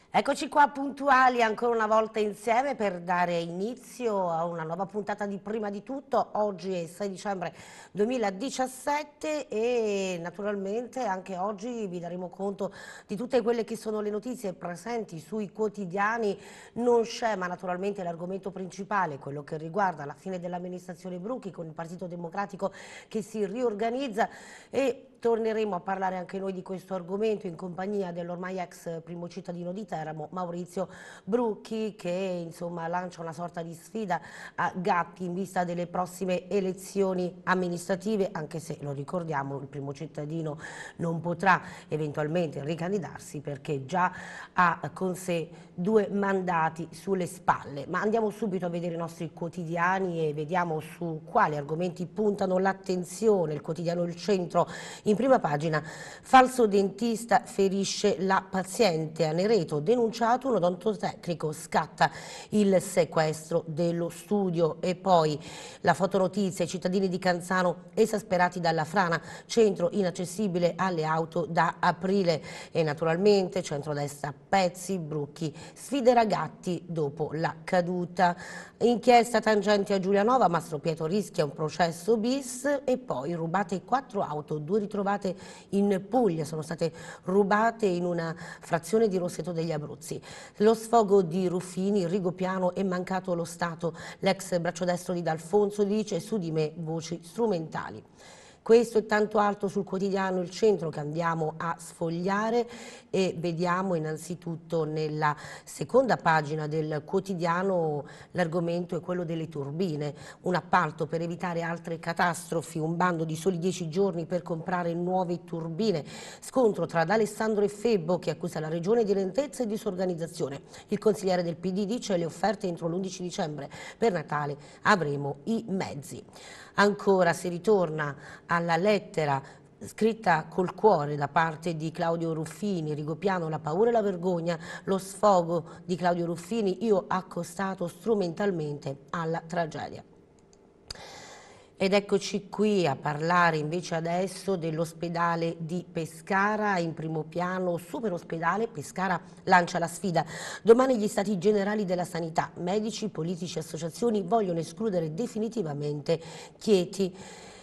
Eccoci qua puntuali ancora una volta insieme per dare inizio a una nuova puntata di Prima di Tutto. Oggi è 6 dicembre 2017 e naturalmente anche oggi vi daremo conto di tutte quelle che sono le notizie presenti sui quotidiani. Non scema naturalmente l'argomento principale, quello che riguarda la fine dell'amministrazione Bruchi con il Partito Democratico che si riorganizza, e torneremo a parlare anche noi di questo argomento in compagnia dell'ormai ex primo cittadino di Teramo, Maurizio Brucchi, che insomma lancia una sorta di sfida a Gatti in vista delle prossime elezioni amministrative, anche se, lo ricordiamo, il primo cittadino non potrà eventualmente ricandidarsi perché già ha con sé 2 mandati sulle spalle. Ma andiamo subito a vedere i nostri quotidiani e vediamo su quali argomenti puntano l'attenzione. Il quotidiano Il Centro in prima pagina: falso dentista ferisce la paziente, a Nereto denunciato un odontotecnico, scatta il sequestro dello studio. E poi la fotonotizia: i cittadini di Canzano esasperati dalla frana, centro inaccessibile alle auto da aprile. E naturalmente centrodestra pezzi, Brucchi sfiderà Gatti dopo la caduta. Inchiesta tangenti a Giulianova, Mastro Pietro rischia un processo bis. E poi rubate 4 auto, 2 ritrovate in Puglia, sono state rubate in una frazione di Rosseto degli Abruzzi. Lo sfogo di Ruffini: Rigopiano è mancato lo Stato, l'ex braccio destro di D'Alfonso dice su di me voci strumentali. Questo e tanto altro sul quotidiano Il Centro, che andiamo a sfogliare, e vediamo innanzitutto nella seconda pagina del quotidiano l'argomento è quello delle turbine, un appalto per evitare altre catastrofi, un bando di soli 10 giorni per comprare nuove turbine, scontro tra D'Alessandro e Febbo che accusa la regione di lentezza e disorganizzazione. Il consigliere del PD dice le offerte entro l'11 dicembre, per Natale avremo i mezzi. Ancora si ritorna alla lettera scritta col cuore da parte di Claudio Ruffini: Rigopiano, la paura e la vergogna, lo sfogo di Claudio Ruffini, io accostato strumentalmente alla tragedia. Ed eccoci qui a parlare invece adesso dell'ospedale di Pescara. In primo piano, super ospedale, Pescara lancia la sfida. Domani gli stati generali della sanità, medici, politici, associazioni vogliono escludere definitivamente Chieti.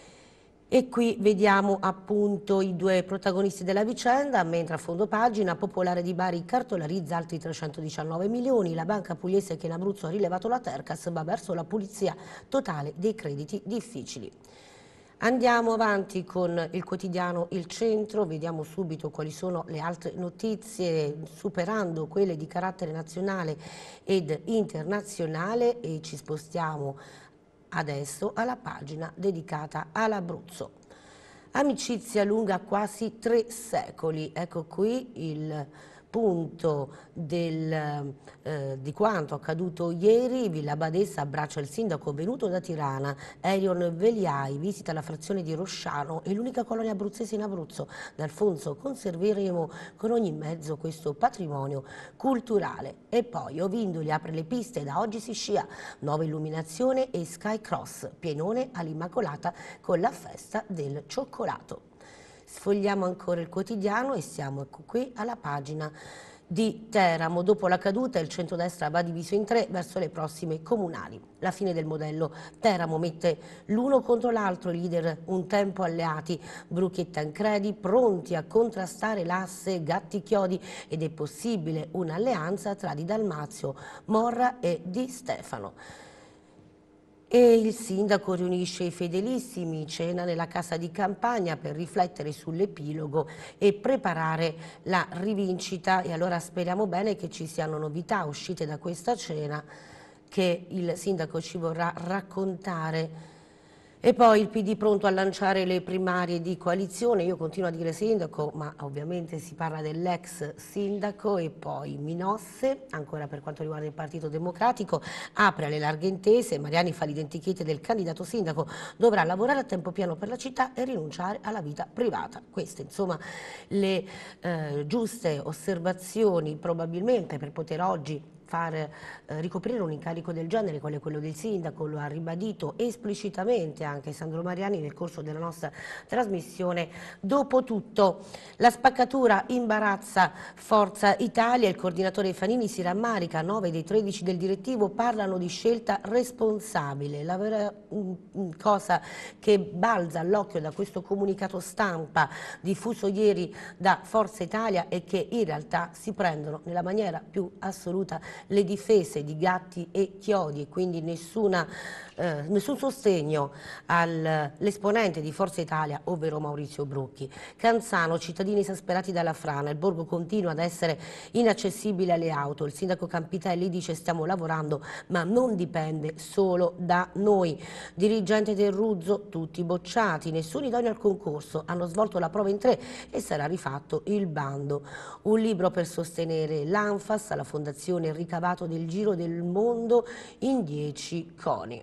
E qui vediamo appunto i 2 protagonisti della vicenda, mentre a fondo pagina Popolare di Bari cartolarizza altri 319 milioni, la banca pugliese che in Abruzzo ha rilevato la Tercas va verso la pulizia totale dei crediti difficili. Andiamo avanti con il quotidiano Il Centro, vediamo subito quali sono le altre notizie, superando quelle di carattere nazionale ed internazionale, e ci spostiamo adesso alla pagina dedicata all'Abruzzo. Amicizia lunga quasi 3 secoli, ecco qui il punto di quanto accaduto ieri. Villa Badessa abbraccia il sindaco venuto da Tirana, Erion Veliai visita la frazione di Rosciano e l'unica colonia abruzzese in Abruzzo. D'Alfonso: conserveremo con ogni mezzo questo patrimonio culturale. E poi Ovindoli apre le piste, da oggi si scia, nuova illuminazione e Sky Cross, pienone all'Immacolata con la festa del cioccolato. Sfogliamo ancora il quotidiano e siamo ecco qui alla pagina di Teramo. Dopo la caduta il centrodestra va diviso in 3 verso le prossime comunali. La fine del modello Teramo mette l'uno contro l'altro, i leader un tempo alleati, Brucchi e Tancredi pronti a contrastare l'asse Gatti-Chiodi, ed è possibile un'alleanza tra Di Dalmazio, Morra e Di Stefano. E il sindaco riunisce i fedelissimi, cena nella casa di campagna per riflettere sull'epilogo e preparare la rivincita. E allora speriamo bene che ci siano novità uscite da questa cena che il sindaco ci vorrà raccontare. E poi il PD pronto a lanciare le primarie di coalizione. Io continuo a dire sindaco, ma ovviamente si parla dell'ex sindaco. E poi Minosse, ancora per quanto riguarda il Partito Democratico, apre alle larghe intese, Mariani fa l'identikit del candidato sindaco, dovrà lavorare a tempo pieno per la città e rinunciare alla vita privata. Queste insomma le giuste osservazioni probabilmente per poter oggi ricoprire un incarico del genere, quale quello del sindaco, lo ha ribadito esplicitamente anche Sandro Mariani nel corso della nostra trasmissione. Dopotutto la spaccatura imbarazza Forza Italia, il coordinatore Fanini si rammarica, 9 dei 13 del direttivo parlano di scelta responsabile. La vera cosa che balza all'occhio da questo comunicato stampa diffuso ieri da Forza Italia è che in realtà si prendono nella maniera più assoluta le difese di gatti e chiodi e quindi nessun sostegno all'esponente di Forza Italia, ovvero Maurizio Brucchi. Canzano, cittadini esasperati dalla frana, il borgo continua ad essere inaccessibile alle auto, il sindaco Campitelli dice stiamo lavorando ma non dipende solo da noi. Dirigente del Ruzzo, tutti bocciati, nessun idoneo al concorso, hanno svolto la prova in 3 e sarà rifatto il bando. Un libro per sostenere l'ANFAS, la fondazione ricavato del Giro del Mondo in 10 coni.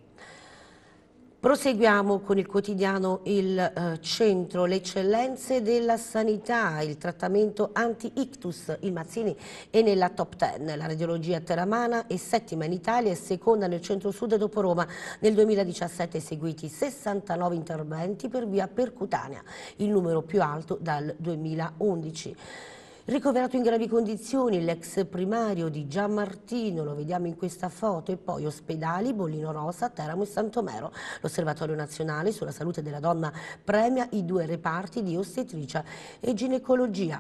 Proseguiamo con il quotidiano Il Centro, le eccellenze della sanità, il trattamento anti-ictus, il Mazzini è nella top 10, la radiologia teramana è settima in Italia e seconda nel centro-sud dopo Roma. Nel 2017 eseguiti 69 interventi per via percutanea, il numero più alto dal 2011. Ricoverato in gravi condizioni l'ex primario di Gianmartino, lo vediamo in questa foto, e poi ospedali, Bollino Rosa, Teramo e Santomero. L'Osservatorio Nazionale sulla Salute della Donna premia i 2 reparti di ostetricia e ginecologia.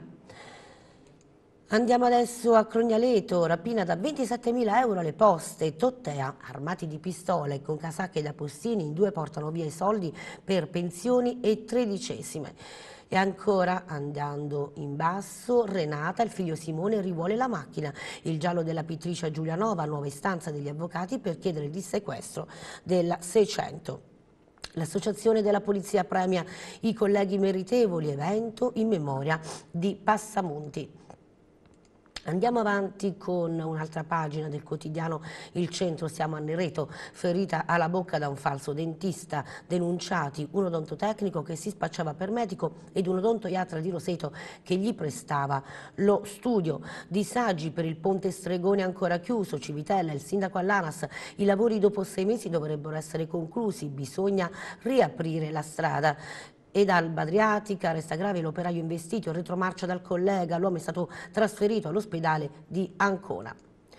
Andiamo adesso a Crognaleto, rapina da 27.000 euro alle poste, Tottea, armati di pistole con casacche da postini, in 2 portano via i soldi per pensioni e tredicesime. E ancora, andando in basso, Renata, il figlio Simone, rivuole la macchina. Il giallo della pittricia Giulianova, nuova istanza degli avvocati per chiedere il dissequestro della 600. L'Associazione della Polizia premia i colleghi meritevoli, evento in memoria di Passamonti. Andiamo avanti con un'altra pagina del quotidiano Il Centro, siamo a Nereto, ferita alla bocca da un falso dentista, denunciati un odontotecnico che si spacciava per medico ed un odontoiatra di Roseto che gli prestava lo studio. Disagi per il ponte Stregone ancora chiuso, Civitella, il sindaco all'ANAS, i lavori dopo 6 mesi dovrebbero essere conclusi, bisogna riaprire la strada. Ed Alba Adriatica, resta grave l'operaio investito, in retromarcia dal collega, l'uomo è stato trasferito all'ospedale di Ancona.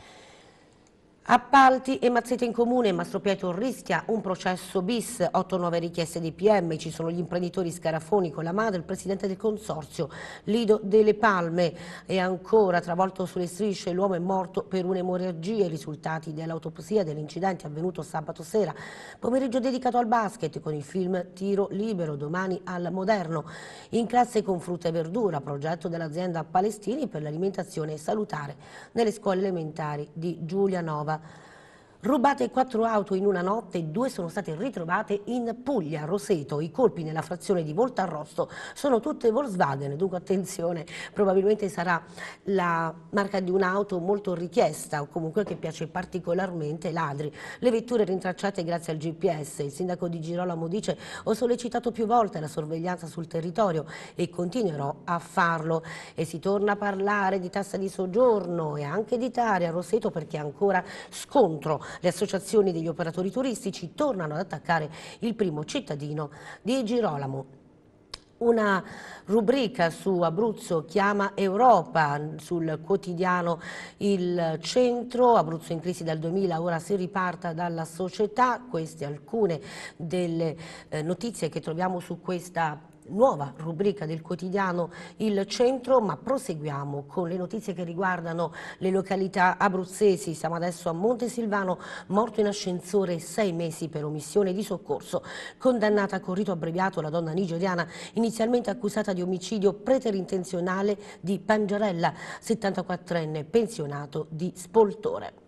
Appalti e mazzette in comune, Mastro Pietro rischia un processo bis, 8-9 richieste di PM, ci sono gli imprenditori Scarafoni con la madre, il presidente del consorzio, Lido delle Palme, e ancora travolto sulle strisce, l'uomo è morto per un'emorragia, i risultati dell'autopsia dell'incidente avvenuto sabato sera, pomeriggio dedicato al basket con il film Tiro Libero, domani al Moderno, in classe con frutta e verdura, progetto dell'azienda Palestini per l'alimentazione salutare nelle scuole elementari di Giulianova. Rubate 4 auto in una notte, 2 sono state ritrovate in Puglia, Roseto. I colpi nella frazione di Voltarrosto sono tutte Volkswagen, dunque attenzione, probabilmente sarà la marca di un'auto molto richiesta o comunque che piace particolarmente ai ladri. Le vetture rintracciate grazie al GPS, il sindaco di Girolamo dice ho sollecitato più volte la sorveglianza sul territorio e continuerò a farlo. E si torna a parlare di tassa di soggiorno e anche di tare a Roseto perché ancora scontro. Le associazioni degli operatori turistici tornano ad attaccare il primo cittadino di Girolamo. Una rubrica su Abruzzo chiama Europa sul quotidiano Il Centro, Abruzzo in crisi dal 2000, ora si riparta dalla società, queste alcune delle notizie che troviamo su questa nuova rubrica del quotidiano Il Centro, ma proseguiamo con le notizie che riguardano le località abruzzesi. Siamo adesso a Montesilvano, morto in ascensore 6 mesi per omissione di soccorso, condannata con rito abbreviato la donna nigeriana inizialmente accusata di omicidio preterintenzionale di Pangiarella, 74enne pensionato di Spoltore.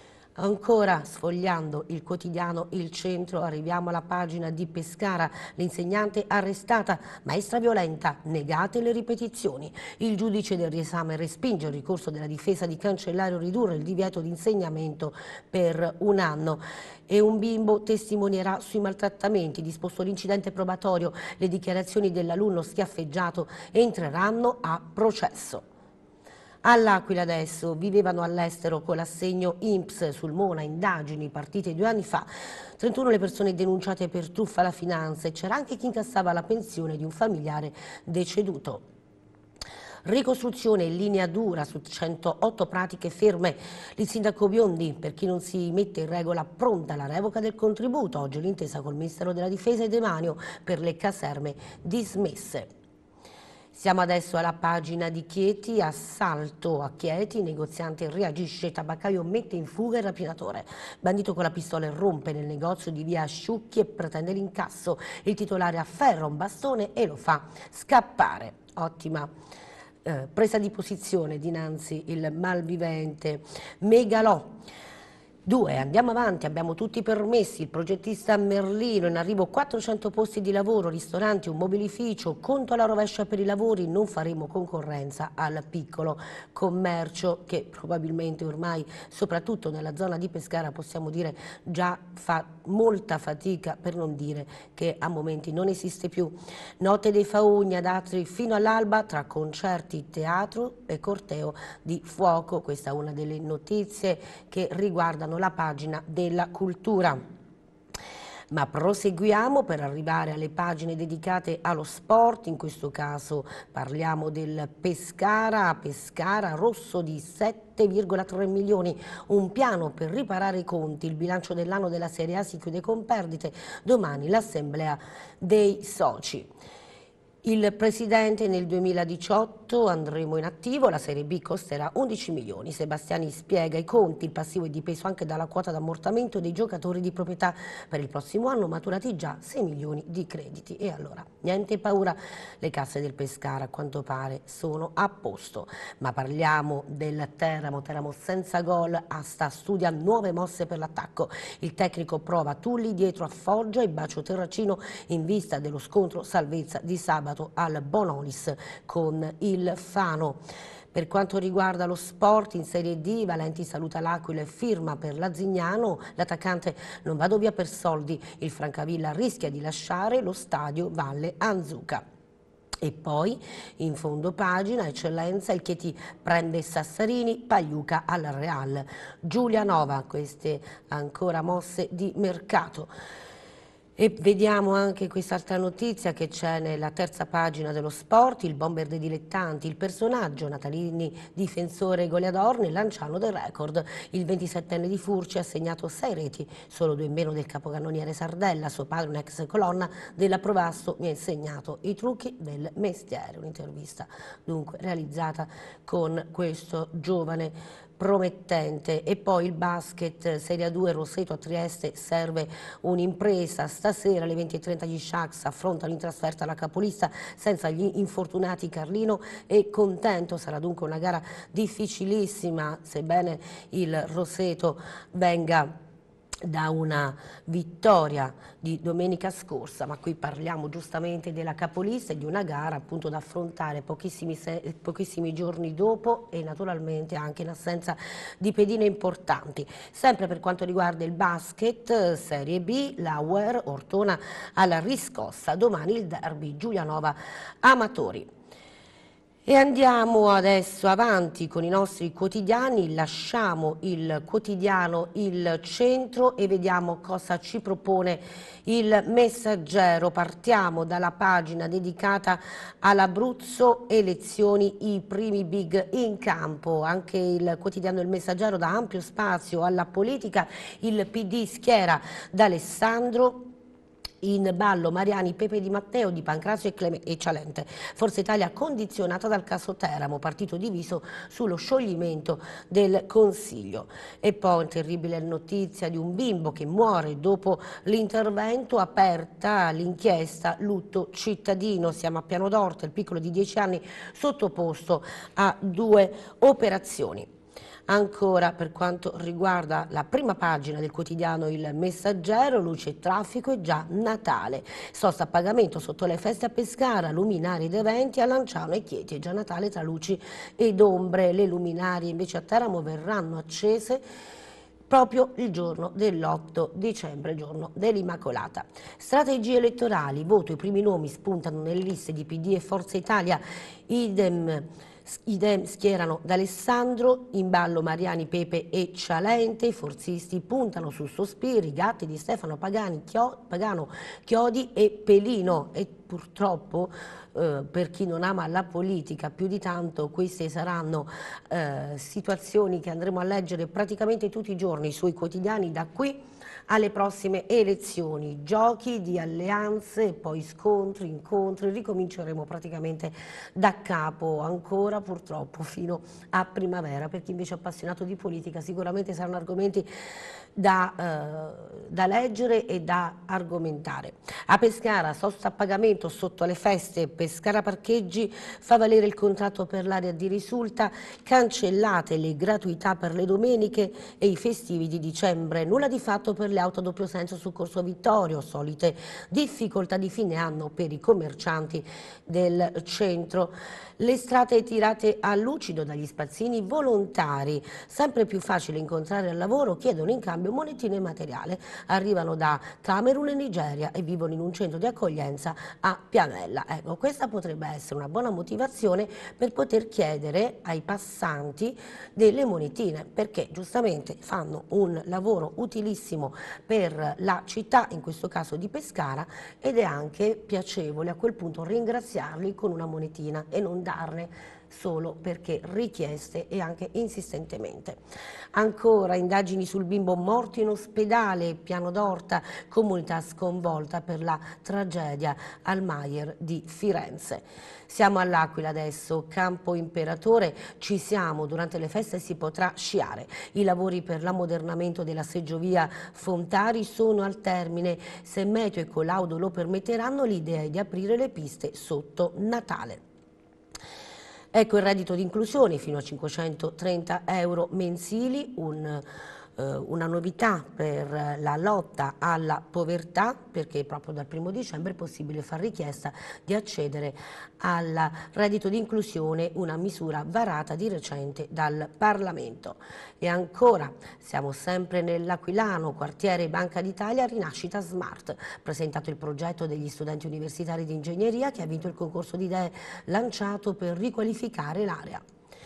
Ancora sfogliando il quotidiano Il Centro arriviamo alla pagina di Pescara, l'insegnante arrestata, maestra violenta, negate le ripetizioni. Il giudice del riesame respinge il ricorso della difesa di cancellare o ridurre il divieto di insegnamento per 1 anno. E un bimbo testimonierà sui maltrattamenti, disposto l'incidente probatorio, le dichiarazioni dell'alunno schiaffeggiato entreranno a processo. All'Aquila adesso vivevano all'estero con l'assegno INPS sul Mona, indagini partite 2 anni fa. 31 le persone denunciate per truffa alla finanza e c'era anche chi incassava la pensione di un familiare deceduto. Ricostruzione in linea dura su 108 pratiche ferme. Il sindaco Biondi, per chi non si mette in regola, pronta la revoca del contributo. Oggi l'intesa col Ministero della Difesa e Demanio per le caserme dismesse. Siamo adesso alla pagina di Chieti, assalto a Chieti, il negoziante reagisce, tabaccaio mette in fuga il rapinatore. Bandito con la pistola irrompe nel negozio di via Asciucchi e pretende l'incasso. Il titolare afferra un bastone e lo fa scappare. Ottima presa di posizione dinanzi il malvivente. Megalò. 2. Andiamo avanti, abbiamo tutti i permessi, il progettista Merlino, in arrivo 400 posti di lavoro, ristoranti, un mobilificio, conto alla rovescia per i lavori, non faremo concorrenza al piccolo commercio che probabilmente ormai, soprattutto nella zona di Pescara, possiamo dire già fa molta fatica, per non dire che a momenti non esiste più. Notte dei Faugni ad Atri fino all'alba tra concerti, teatro e corteo di fuoco, questa è una delle notizie che riguardano la pagina della cultura. Ma proseguiamo per arrivare alle pagine dedicate allo sport, in questo caso parliamo del Pescara rosso di 7,3 milioni, un piano per riparare i conti, il bilancio dell'anno della Serie A si chiude con perdite, domani l'assemblea dei soci. Il presidente nel 2018 andremo in attivo, la Serie B costerà 11 milioni. Sebastiani spiega i conti, il passivo è dipeso anche dalla quota d'ammortamento dei giocatori di proprietà. Per il prossimo anno maturati già 6 milioni di crediti. E allora, niente paura, le casse del Pescara a quanto pare sono a posto. Ma parliamo del Teramo senza gol, Asta studia nuove mosse per l'attacco. Il tecnico prova Tulli dietro a Foggia e Bacio Terracino in vista dello scontro salvezza di sabato al Bonolis con il Fano. Per quanto riguarda lo sport, in Serie D, Valenti saluta l'Aquila e firma per l'Azignano. L'attaccante non vado via per soldi, il Francavilla rischia di lasciare lo stadio Valle Anzuca. E poi, in fondo pagina, eccellenza, il Chieti prende Sassarini, Pagliuca al Real. Giulianova, queste ancora mosse di mercato. E vediamo anche quest'altra notizia che c'è nella terza pagina dello sport, il bomber dei dilettanti, il personaggio Natalini, difensore goleador nel Lanciano del record. Il 27enne di Furci ha segnato 6 reti, solo 2 in meno del capocannoniere Sardella, suo padre un ex colonna della Provasto mi ha insegnato i trucchi del mestiere. Un'intervista dunque realizzata con questo giovane promettente. E poi il basket, Serie 2, Roseto a Trieste, serve un'impresa. Stasera alle 20:30 gli Sharks affrontano in trasferta la capolista senza gli infortunati Carlino e Contento. Sarà dunque una gara difficilissima, sebbene il Roseto venga da una vittoria di domenica scorsa, ma qui parliamo giustamente della capolista e di una gara appunto da affrontare pochissimi giorni dopo e naturalmente anche in assenza di pedine importanti. Sempre per quanto riguarda il basket, Serie B, Lauer, Ortona alla riscossa, domani il derby Giulianova Amatori. E andiamo adesso avanti con i nostri quotidiani, lasciamo il quotidiano Il Centro e vediamo cosa ci propone il Messaggero. Partiamo dalla pagina dedicata all'Abruzzo, elezioni, i primi big in campo. Anche il quotidiano Il Messaggero dà ampio spazio alla politica, il PD schiera D'Alessandro. In ballo Mariani, Pepe Di Matteo, Di Pancrazio e Cialente. Forza Italia condizionata dal caso Teramo, partito diviso sullo scioglimento del Consiglio. E poi terribile notizia di un bimbo che muore dopo l'intervento, aperta l'inchiesta, lutto cittadino. Siamo a Piano d'Orta, il piccolo di 10 anni sottoposto a 2 operazioni. Ancora per quanto riguarda la prima pagina del quotidiano Il Messaggero, luce e traffico è già Natale. Sosta a pagamento sotto le feste a Pescara, luminari ed eventi a Lanciano e Chieti. È già Natale tra luci ed ombre. Le luminarie invece a Teramo verranno accese proprio il giorno dell'8 dicembre, giorno dell'Immacolata. Strategie elettorali, voto, i primi nomi spuntano nelle liste di PD e Forza Italia, idem schierano D'Alessandro, in ballo Mariani, Pepe e Cialente, i forzisti puntano su Sospiri, Gatti di Stefano Pagano, Chiodi e Pelino, e purtroppo per chi non ama la politica più di tanto queste saranno situazioni che andremo a leggere praticamente tutti i giorni sui quotidiani da qui alle prossime elezioni, giochi di alleanze, poi scontri, incontri, ricominceremo praticamente da capo ancora purtroppo fino a primavera. Per chi invece è appassionato di politica sicuramente saranno argomenti da leggere e da argomentare. A Pescara, sosta a pagamento sotto le feste, Pescara Parcheggi fa valere il contratto per l'area di Risulta, cancellate le gratuità per le domeniche e i festivi di dicembre, nulla di fatto per le auto a doppio senso su Corso Vittorio, solite difficoltà di fine anno per i commercianti del centro. Le strade tirate a lucido dagli spazzini volontari, sempre più facile incontrare al lavoro, chiedono in cambio monetine e materiale, arrivano da Camerun e Nigeria e vivono in un centro di accoglienza a Pianella. Ecco, questa potrebbe essere una buona motivazione per poter chiedere ai passanti delle monetine, perché giustamente fanno un lavoro utilissimo per la città, in questo caso di Pescara, ed è anche piacevole a quel punto ringraziarli con una monetina e non darne solo perché richieste e anche insistentemente. Ancora indagini sul bimbo morto in ospedale, Piano d'Orta, comunità sconvolta per la tragedia al Maier di Firenze. Siamo all'Aquila adesso, Campo Imperatore, ci siamo, durante le feste si potrà sciare. I lavori per l'ammodernamento della seggiovia Fontari sono al termine, se meteo e collaudo lo permetteranno l'idea è di aprire le piste sotto Natale. Ecco il reddito di inclusione fino a 530 euro mensili, una novità per la lotta alla povertà, perché proprio dal 1° dicembre è possibile fare richiesta di accedere al reddito di inclusione, una misura varata di recente dal Parlamento. E ancora, siamo sempre nell'Aquilano, quartiere Banca d'Italia, Rinascita Smart, presentato il progetto degli studenti universitari di ingegneria che ha vinto il concorso di idee lanciato per riqualificare l'area.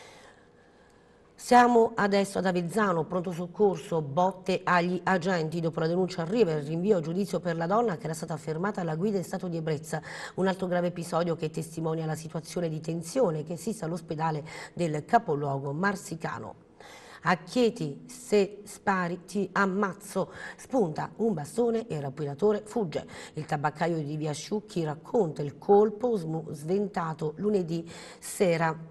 Siamo adesso ad Avezzano, pronto soccorso, botte agli agenti. Dopo la denuncia arriva il rinvio a giudizio per la donna che era stata fermata alla guida in stato di ebbrezza. Un altro grave episodio che testimonia la situazione di tensione che esiste all'ospedale del capoluogo marsicano. A Chieti, se spari ti ammazzo, spunta un bastone e il rapidatore fugge. Il tabaccaio di Via Sciucchi racconta il colpo sventato lunedì sera.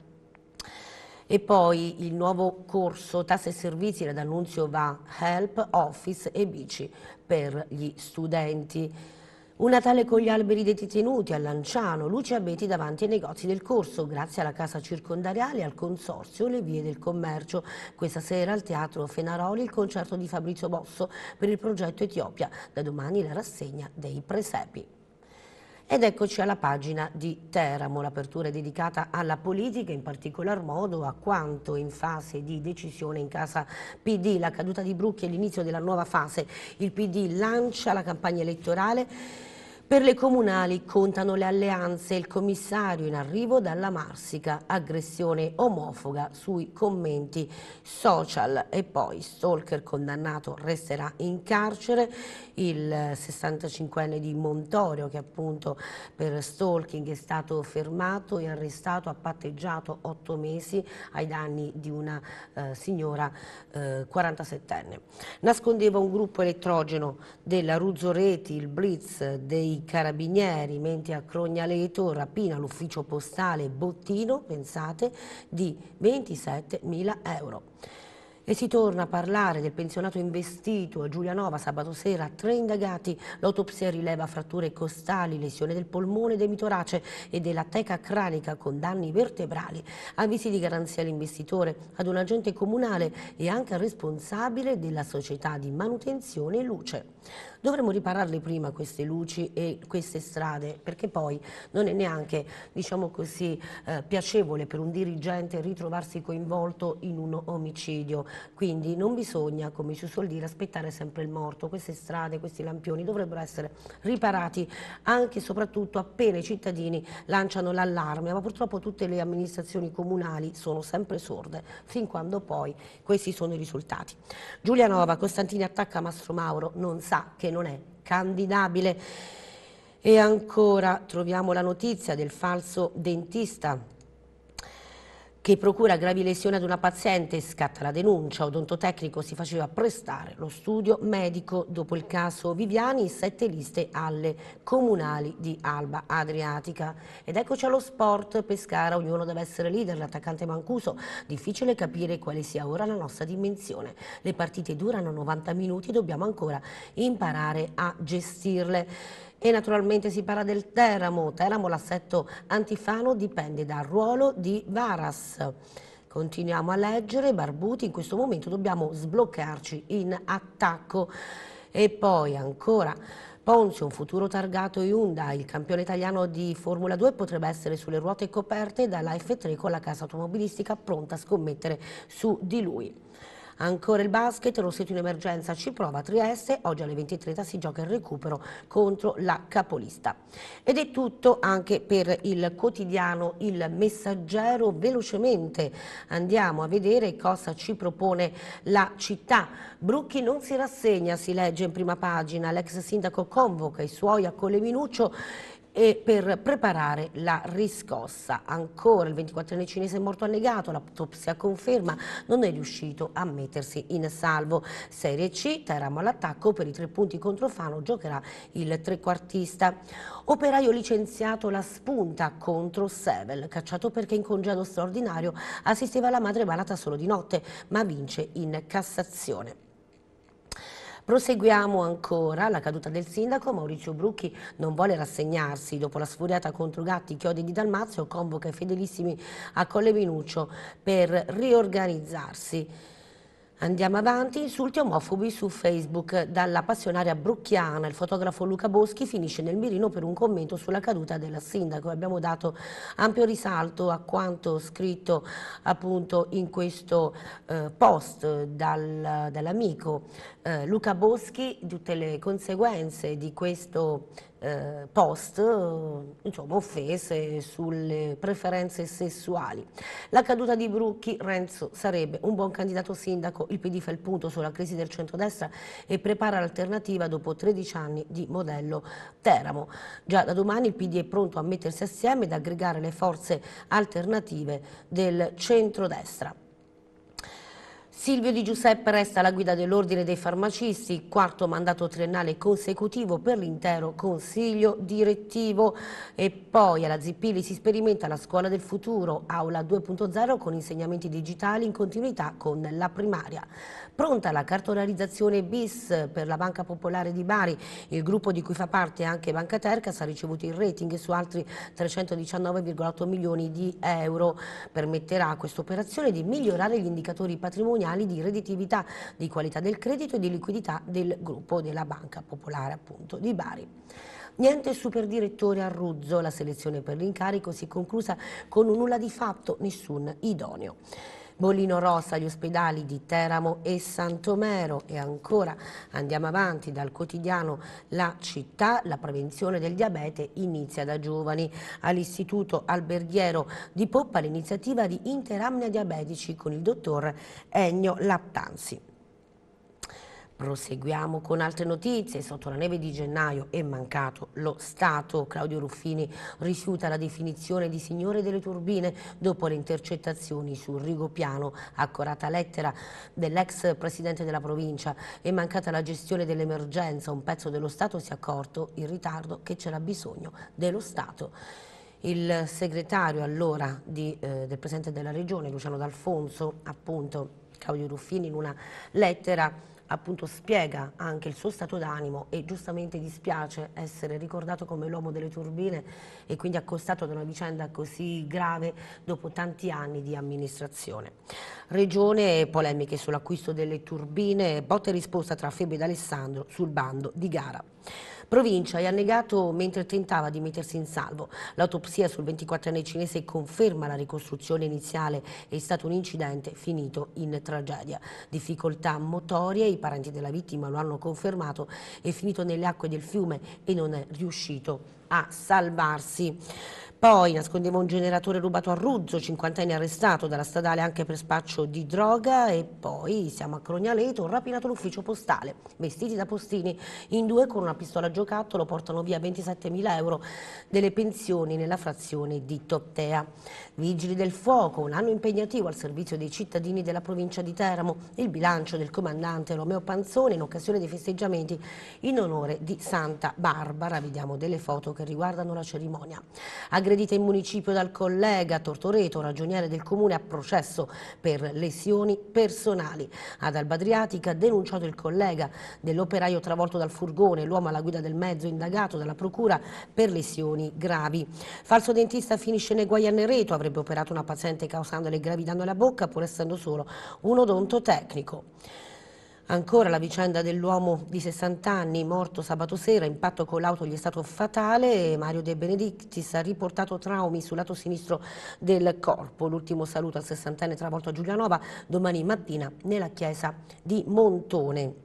E poi il nuovo corso Tasse e Servizi, l'annunzio va Help, Office e Bici per gli studenti. Un Natale con gli alberi dei detenuti a Lanciano, luci e abeti davanti ai negozi del corso, grazie alla casa circondariale e al consorzio Le Vie del Commercio. Questa sera al Teatro Fenaroli il concerto di Fabrizio Bosso per il progetto Etiopia, da domani la rassegna dei presepi. Ed eccoci alla pagina di Teramo, l'apertura è dedicata alla politica, in particolar modo a quanto in fase di decisione in casa PD, la caduta di Brucchi e l'inizio della nuova fase. Il PD lancia la campagna elettorale. Per le comunali contano le alleanze, il commissario in arrivo dalla Marsica, aggressione omofoba sui commenti social e poi stalker condannato resterà in carcere, il 65enne di Montorio che appunto per stalking è stato fermato e arrestato, ha patteggiato 8 mesi ai danni di una signora 47enne. Nascondeva un gruppo elettrogeno della Ruzzoreti, il blitz dei carabinieri, mentre a Crognaleto rapina l'ufficio postale bottino, pensate, di 27.000 euro. E si torna a parlare del pensionato investito a Giulianova sabato sera, 3 indagati, l'autopsia rileva fratture costali, lesione del polmone, demitorace e della teca cranica con danni vertebrali. Avvisi di garanzia all'investitore, ad un agente comunale e anche al responsabile della società di manutenzione luce. Dovremmo ripararle prima queste luci e queste strade, perché poi non è neanche, diciamo così, piacevole per un dirigente ritrovarsi coinvolto in un omicidio. quindi non bisogna, come si suol dire, aspettare sempre il morto. Queste strade, questi lampioni dovrebbero essere riparati anche e soprattutto appena i cittadini lanciano l'allarme, ma purtroppo tutte le amministrazioni comunali sono sempre sorde, fin quando poi questi sono i risultati. Giulianova, Costantini attacca Mastro Mauro, non sa che non è candidabile. E ancora troviamo la notizia del falso dentista che procura gravi lesioni ad una paziente, scatta la denuncia, odontotecnico si faceva prestare lo studio medico dopo il caso Viviani, 7 liste alle comunali di Alba Adriatica. Ed eccoci allo sport, Pescara, ognuno deve essere leader, l'attaccante Mancuso, difficile capire quale sia ora la nostra dimensione. Le partite durano 90 minuti e dobbiamo ancora imparare a gestirle. E naturalmente si parla del Teramo. Teramo, l'assetto antifano dipende dal ruolo di Varas. Continuiamo a leggere, Barbuti, in questo momento dobbiamo sbloccarci in attacco. E poi ancora Ponzio, un futuro targato Hyundai, il campione italiano di Formula 2 potrebbe essere sulle ruote coperte dalla F3 con la casa automobilistica pronta a scommettere su di lui. Ancora il basket, Rossetto in emergenza ci prova a Trieste, oggi alle 20:30 si gioca il recupero contro la capolista. Ed è tutto anche per il quotidiano Il Messaggero. Velocemente andiamo a vedere cosa ci propone la città. Brucchi non si rassegna, si legge in prima pagina, l'ex sindaco convoca i suoi a Colle Minuccio e per preparare la riscossa. Ancora il 24enne cinese è morto annegato, l'autopsia conferma non è riuscito a mettersi in salvo. Serie C, Teramo all'attacco, per i 3 punti contro Fano giocherà il trequartista. Operaio licenziato, la spunta contro Sevel, cacciato perché in congedo straordinario assisteva la madre malata solo di notte, ma vince in Cassazione. Proseguiamo ancora, la caduta del sindaco, Maurizio Brucchi non vuole rassegnarsi, dopo la sfuriata contro Gatti, Chiodi di Dalmazio convoca i fedelissimi a Colle Minuccio per riorganizzarsi. Andiamo avanti, insulti omofobi su Facebook, dalla passionaria brucchiana il fotografo Luca Boschi finisce nel mirino per un commento sulla caduta del sindaco. Abbiamo dato ampio risalto a quanto scritto appunto in questo post dall'amico Luca Boschi, tutte le conseguenze di questo post, insomma, offese sulle preferenze sessuali. La caduta di Brucchi, Renzo sarebbe un buon candidato sindaco, il PD fa il punto sulla crisi del centrodestra e prepara l'alternativa dopo 13 anni di modello Teramo. Già da domani il PD è pronto a mettersi assieme ed aggregare le forze alternative del centrodestra. Silvio Di Giuseppe resta alla guida dell'Ordine dei Farmacisti, 4º mandato triennale consecutivo per l'intero consiglio direttivo. E poi alla Zippilli si sperimenta la scuola del futuro, aula 2.0 con insegnamenti digitali in continuità con la primaria. Pronta la cartolarizzazione bis per la Banca Popolare di Bari, il gruppo di cui fa parte anche Banca Tercas ha ricevuto il rating su altri 319,8 milioni di euro. Permetterà a questa operazione di migliorare gli indicatori patrimoniali di redditività, di qualità del credito e di liquidità del gruppo della Banca Popolare appunto di Bari. Niente superdirettore a Ruzzo, la selezione per l'incarico si è conclusa con un nulla di fatto, nessun idoneo. Bollino rossa agli ospedali di Teramo e Santomero. E ancora andiamo avanti dal quotidiano La Città, la prevenzione del diabete inizia da giovani. All'Istituto Alberghiero di Poppa l'iniziativa di Interamnia Diabetici con il dottor Ennio Lattanzi. Proseguiamo con altre notizie. Sotto la neve di gennaio è mancato lo Stato. Claudio Ruffini rifiuta la definizione di signore delle turbine dopo le intercettazioni sul Rigopiano. Accorata lettera dell'ex presidente della provincia. È mancata la gestione dell'emergenza. Un pezzo dello Stato si è accorto in ritardo che c'era bisogno dello Stato. Il segretario allora del presidente della regione, Luciano D'Alfonso, appunto Claudio Ruffini, in una lettera appunto spiega anche il suo stato d'animo e giustamente dispiace essere ricordato come l'uomo delle turbine e quindi accostato ad una vicenda così grave dopo tanti anni di amministrazione. Regione, polemiche sull'acquisto delle turbine, botta e risposta tra Febio ed Alessandro sul bando di gara. Provincia e annegato mentre tentava di mettersi in salvo. L'autopsia sul 24enne cinese conferma la ricostruzione iniziale, è stato un incidente finito in tragedia. Difficoltà motorie, i parenti della vittima lo hanno confermato, è finito nelle acque del fiume e non è riuscito a salvarsi. Poi nascondeva un generatore rubato a Ruzzo, 50enne arrestato dalla statale anche per spaccio di droga. E poi siamo a Crognaleto, rapinato l'ufficio postale, vestiti da postini in due con una pistola a giocattolo portano via 27.000 euro delle pensioni nella frazione di Tottea. Vigili del fuoco, un anno impegnativo al servizio dei cittadini della provincia di Teramo, il bilancio del comandante Romeo Panzone in occasione dei festeggiamenti in onore di Santa Barbara. Vediamo delle foto che riguardano la cerimonia. Aggredita in municipio dal collega Tortoreto, ragioniere del comune a processo per lesioni personali. Ad Alba Adriatica ha denunciato il collega dell'operaio travolto dal furgone, l'uomo alla guida del mezzo indagato dalla procura per lesioni gravi. Falso dentista finisce nei guai a Nereto, avrebbe operato una paziente causandole gravi danni alla bocca pur essendo solo un odontotecnico. Ancora la vicenda dell'uomo di 60 anni morto sabato sera, impatto con l'auto gli è stato fatale. Mario De Benedictis ha riportato traumi sul lato sinistro del corpo. L'ultimo saluto al 60enne travolto a Giulianova domani mattina nella chiesa di Montone.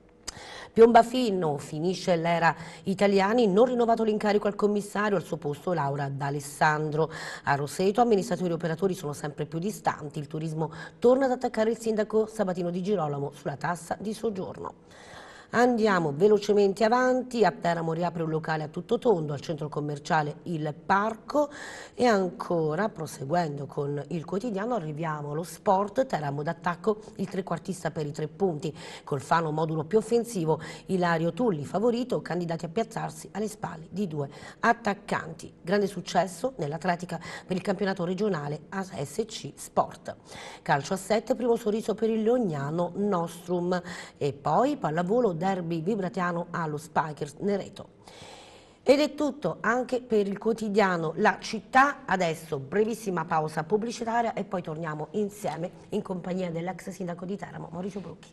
Piombafino, finisce l'era Italiani, non rinnovato l'incarico al commissario, al suo posto Laura D'Alessandro. A Roseto amministratori e operatori sono sempre più distanti, il turismo torna ad attaccare il sindaco Sabatino Di Girolamo sulla tassa di soggiorno. Andiamo velocemente avanti, a Teramo riapre un locale a tutto tondo, al centro commerciale Il Parco. E ancora, proseguendo con il quotidiano, arriviamo allo sport. Teramo d'attacco, il trequartista per i 3 punti, col Fano modulo più offensivo, Ilario Tulli favorito, candidati a piazzarsi alle spalle di 2 attaccanti. Grande successo nell'atletica per il campionato regionale ASC Sport. Calcio a 7, primo sorriso per il Leognano Nostrum. E poi pallavolo, derby vibratiano allo Spikers Nereto. Ed è tutto anche per il quotidiano La Città. Adesso brevissima pausa pubblicitaria e poi torniamo insieme in compagnia dell'ex sindaco di Teramo, Maurizio Brucchi.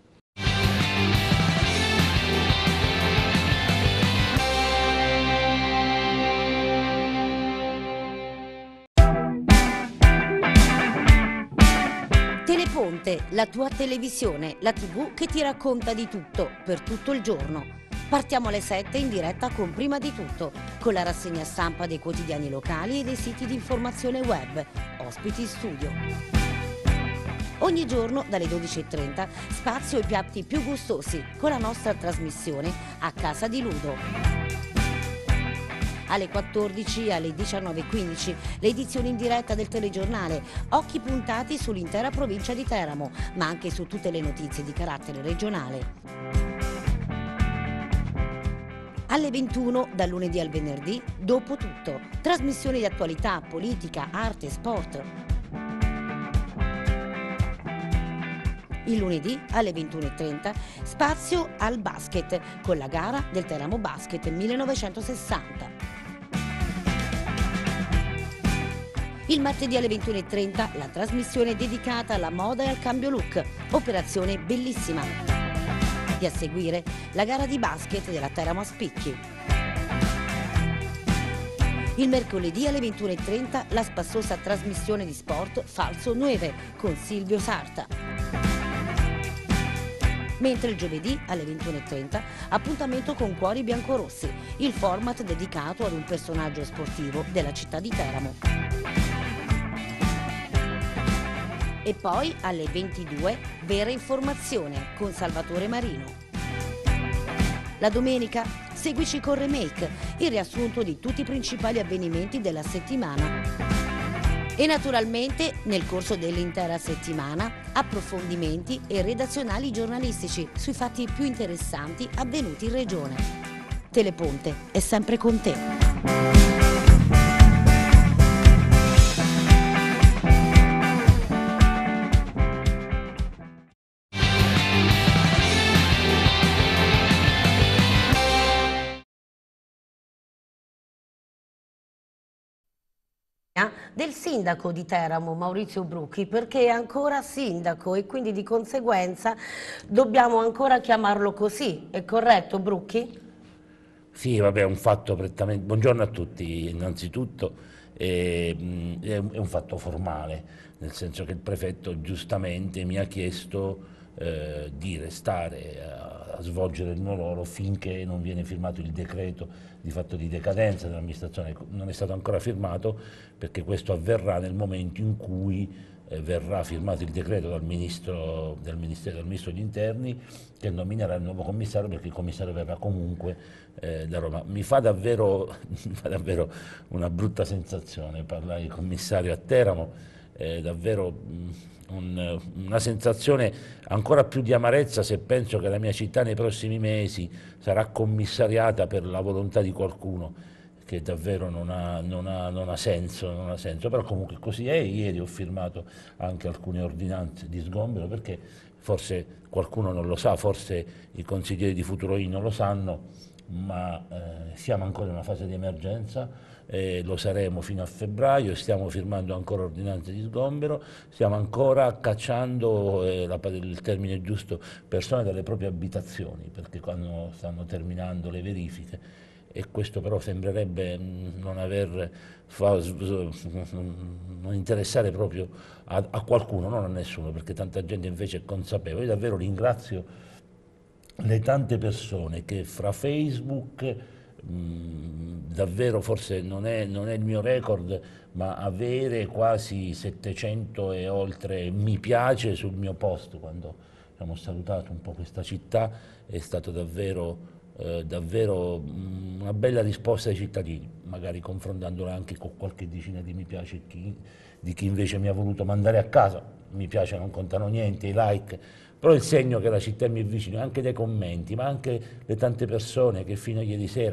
Teleponte, la tua televisione, la TV che ti racconta di tutto, per tutto il giorno. Partiamo alle 7 in diretta con Prima di Tutto, con la rassegna stampa dei quotidiani locali e dei siti di informazione web, ospiti in studio. Ogni giorno dalle 12:30 spazio ai piatti più gustosi con la nostra trasmissione A Casa di Ludo. Alle 14 e alle 19:15 le edizioni in diretta del telegiornale, occhi puntati sull'intera provincia di Teramo, ma anche su tutte le notizie di carattere regionale. Alle 21, dal lunedì al venerdì, Dopo Tutto, trasmissioni di attualità, politica, arte, sport. Il lunedì alle 21:30 spazio al basket con la gara del Teramo Basket 1960. Il martedì alle 21:30 la trasmissione dedicata alla moda e al cambio look, operazione bellissima. E a seguire la gara di basket della Teramo a Spicchi. Il mercoledì alle 21:30 la spassosa trasmissione di sport Falso 9 con Silvio Sarta. Mentre il giovedì alle 21:30 appuntamento con Cuori Biancorossi, il format dedicato ad un personaggio sportivo della città di Teramo. E poi alle 22 Vera Informazione con Salvatore Marino. La domenica seguici con Remake, il riassunto di tutti i principali avvenimenti della settimana. E naturalmente nel corso dell'intera settimana approfondimenti e redazionali giornalistici sui fatti più interessanti avvenuti in regione. Teleponte è sempre con te. Del sindaco di Teramo, Maurizio Brucchi, perché è ancora sindaco e quindi di conseguenza dobbiamo ancora chiamarlo così, è corretto Brucchi? Sì, vabbè, è un fatto prettamente. Buongiorno a tutti, innanzitutto. È un fatto formale, nel senso che il prefetto giustamente mi ha chiesto di restare a svolgere il mio ruolo finché non viene firmato il decreto di fatto di decadenza dell'amministrazione. Non è stato ancora firmato perché questo avverrà nel momento in cui verrà firmato il decreto dal Ministro degli Interni, che nominerà il nuovo commissario, perché il commissario verrà comunque da Roma. Mi fa davvero una brutta sensazione parlare di commissario a Teramo, davvero una sensazione ancora più di amarezza se penso che la mia città nei prossimi mesi sarà commissariata per la volontà di qualcuno, che davvero non ha senso, non ha senso, però comunque così è. Ieri ho firmato anche alcune ordinanze di sgombero, perché forse qualcuno non lo sa, forse i consiglieri di Futuroi non lo sanno, ma siamo ancora in una fase di emergenza, lo saremo fino a febbraio, stiamo firmando ancora ordinanze di sgombero, stiamo ancora cacciando, il termine giusto, persone dalle proprie abitazioni, perché quando stanno terminando le verifiche, e questo però sembrerebbe non interessare proprio a qualcuno, non a nessuno, perché tanta gente invece è consapevole. Io davvero ringrazio le tante persone che fra Facebook, davvero forse non è il mio record, ma avere quasi 700 e oltre mi piace sul mio post quando abbiamo salutato un po' questa città, è stato davvero una bella risposta ai cittadini, magari confrontandola anche con qualche decina di mi piace di chi invece mi ha voluto mandare a casa. Mi piace non contano niente, i like, però il segno che la città mi è vicina, anche dei commenti, ma anche le tante persone che fino a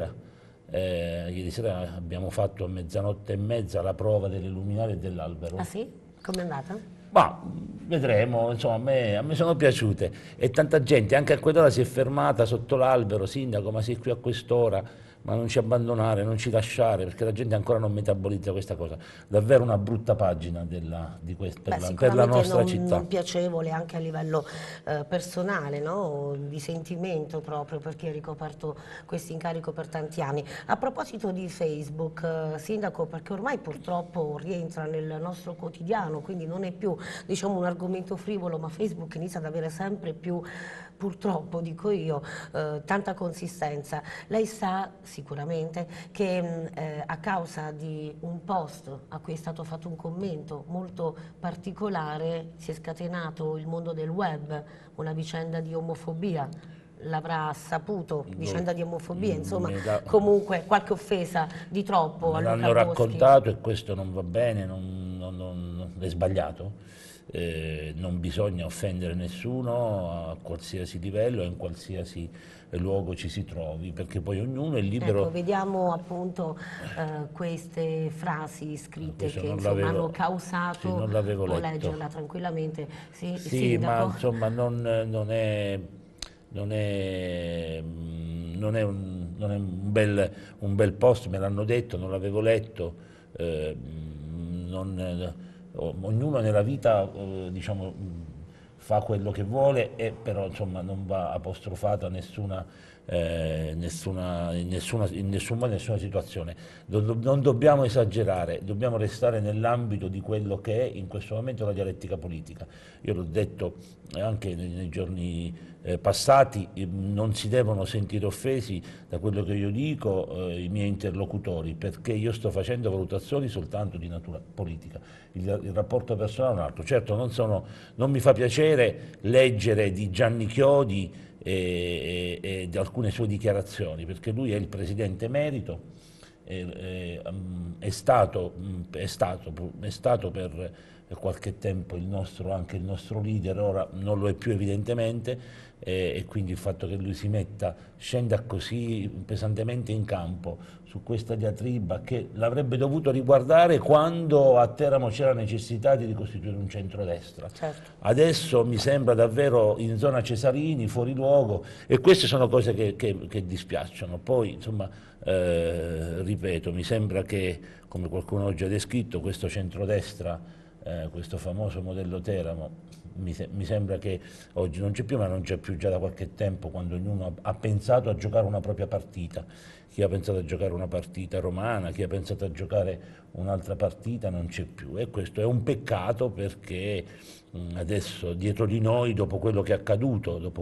ieri sera abbiamo fatto a mezzanotte e mezza la prova delle luminarie e Ah dell'albero. sì? Com'è andata? Ma vedremo, insomma, a me sono piaciute, e tanta gente anche a quell'ora si è fermata sotto l'albero: sindaco, ma sei qui a quest'ora, ma non ci abbandonare, non ci lasciare, perché la gente ancora non metabolizza questa cosa. Davvero una brutta pagina Beh, per la sicuramente nostra non città. piacevole anche a livello personale, no? Di sentimento proprio per chi ha ricoperto questo incarico per tanti anni. A proposito di Facebook, Sindaco, perché ormai purtroppo rientra nel nostro quotidiano, quindi non è più, diciamo, un argomento frivolo, ma Facebook inizia ad avere sempre più, purtroppo dico io, tanta consistenza. Lei sa sicuramente che a causa di un post a cui è stato fatto un commento molto particolare si è scatenato il mondo del web, una vicenda di omofobia. L'avrà saputo, Lo- vicenda di omofobia, insomma, me la- comunque qualche offesa di troppo Me a Luca l'hanno Boschi. raccontato, e questo non va bene, è sbagliato. Non bisogna offendere nessuno a qualsiasi livello e in qualsiasi luogo ci si trovi, perché poi ognuno è Ecco, libero. vediamo appunto queste frasi scritte Questo che non insomma hanno l'avevo, sì, causato, non l'avevo può letto. leggerla tranquillamente, sì, Sì, ma Sindaco. insomma non è, non è un bel post, me l'hanno detto, non l'avevo letto. Ognuno nella vita, diciamo, fa quello che vuole, e però insomma non va apostrofata in nessun modo, in nessuna situazione. Non dobbiamo esagerare, dobbiamo restare nell'ambito di quello che è in questo momento la dialettica politica. Io l'ho detto anche nei giorni passati: non si devono sentire offesi da quello che io dico i miei interlocutori, perché io sto facendo valutazioni soltanto di natura politica. Il rapporto personale è un altro. Certo, non mi fa piacere leggere di Gianni Chiodi e di alcune sue dichiarazioni, perché lui è il presidente emerito, è stato per qualche tempo anche il nostro leader, ora non lo è più evidentemente, e quindi il fatto che lui scenda così pesantemente in campo su questa diatriba, che l'avrebbe dovuto riguardare quando a Teramo c'era necessità di ricostituire un centrodestra. Certo. Adesso mi sembra davvero in zona Cesarini, fuori luogo, e queste sono cose che dispiacciono. Poi, insomma, ripeto, mi sembra che, come qualcuno oggi ha descritto, questo centrodestra questo famoso modello Teramo, mi sembra che oggi non c'è più, ma non c'è più già da qualche tempo, quando ognuno ha pensato a giocare una propria partita. Chi ha pensato a giocare una partita romana, chi ha pensato a giocare un'altra partita non c'è più, e questo è un peccato, perché adesso dietro di noi, dopo quello che è accaduto, dopo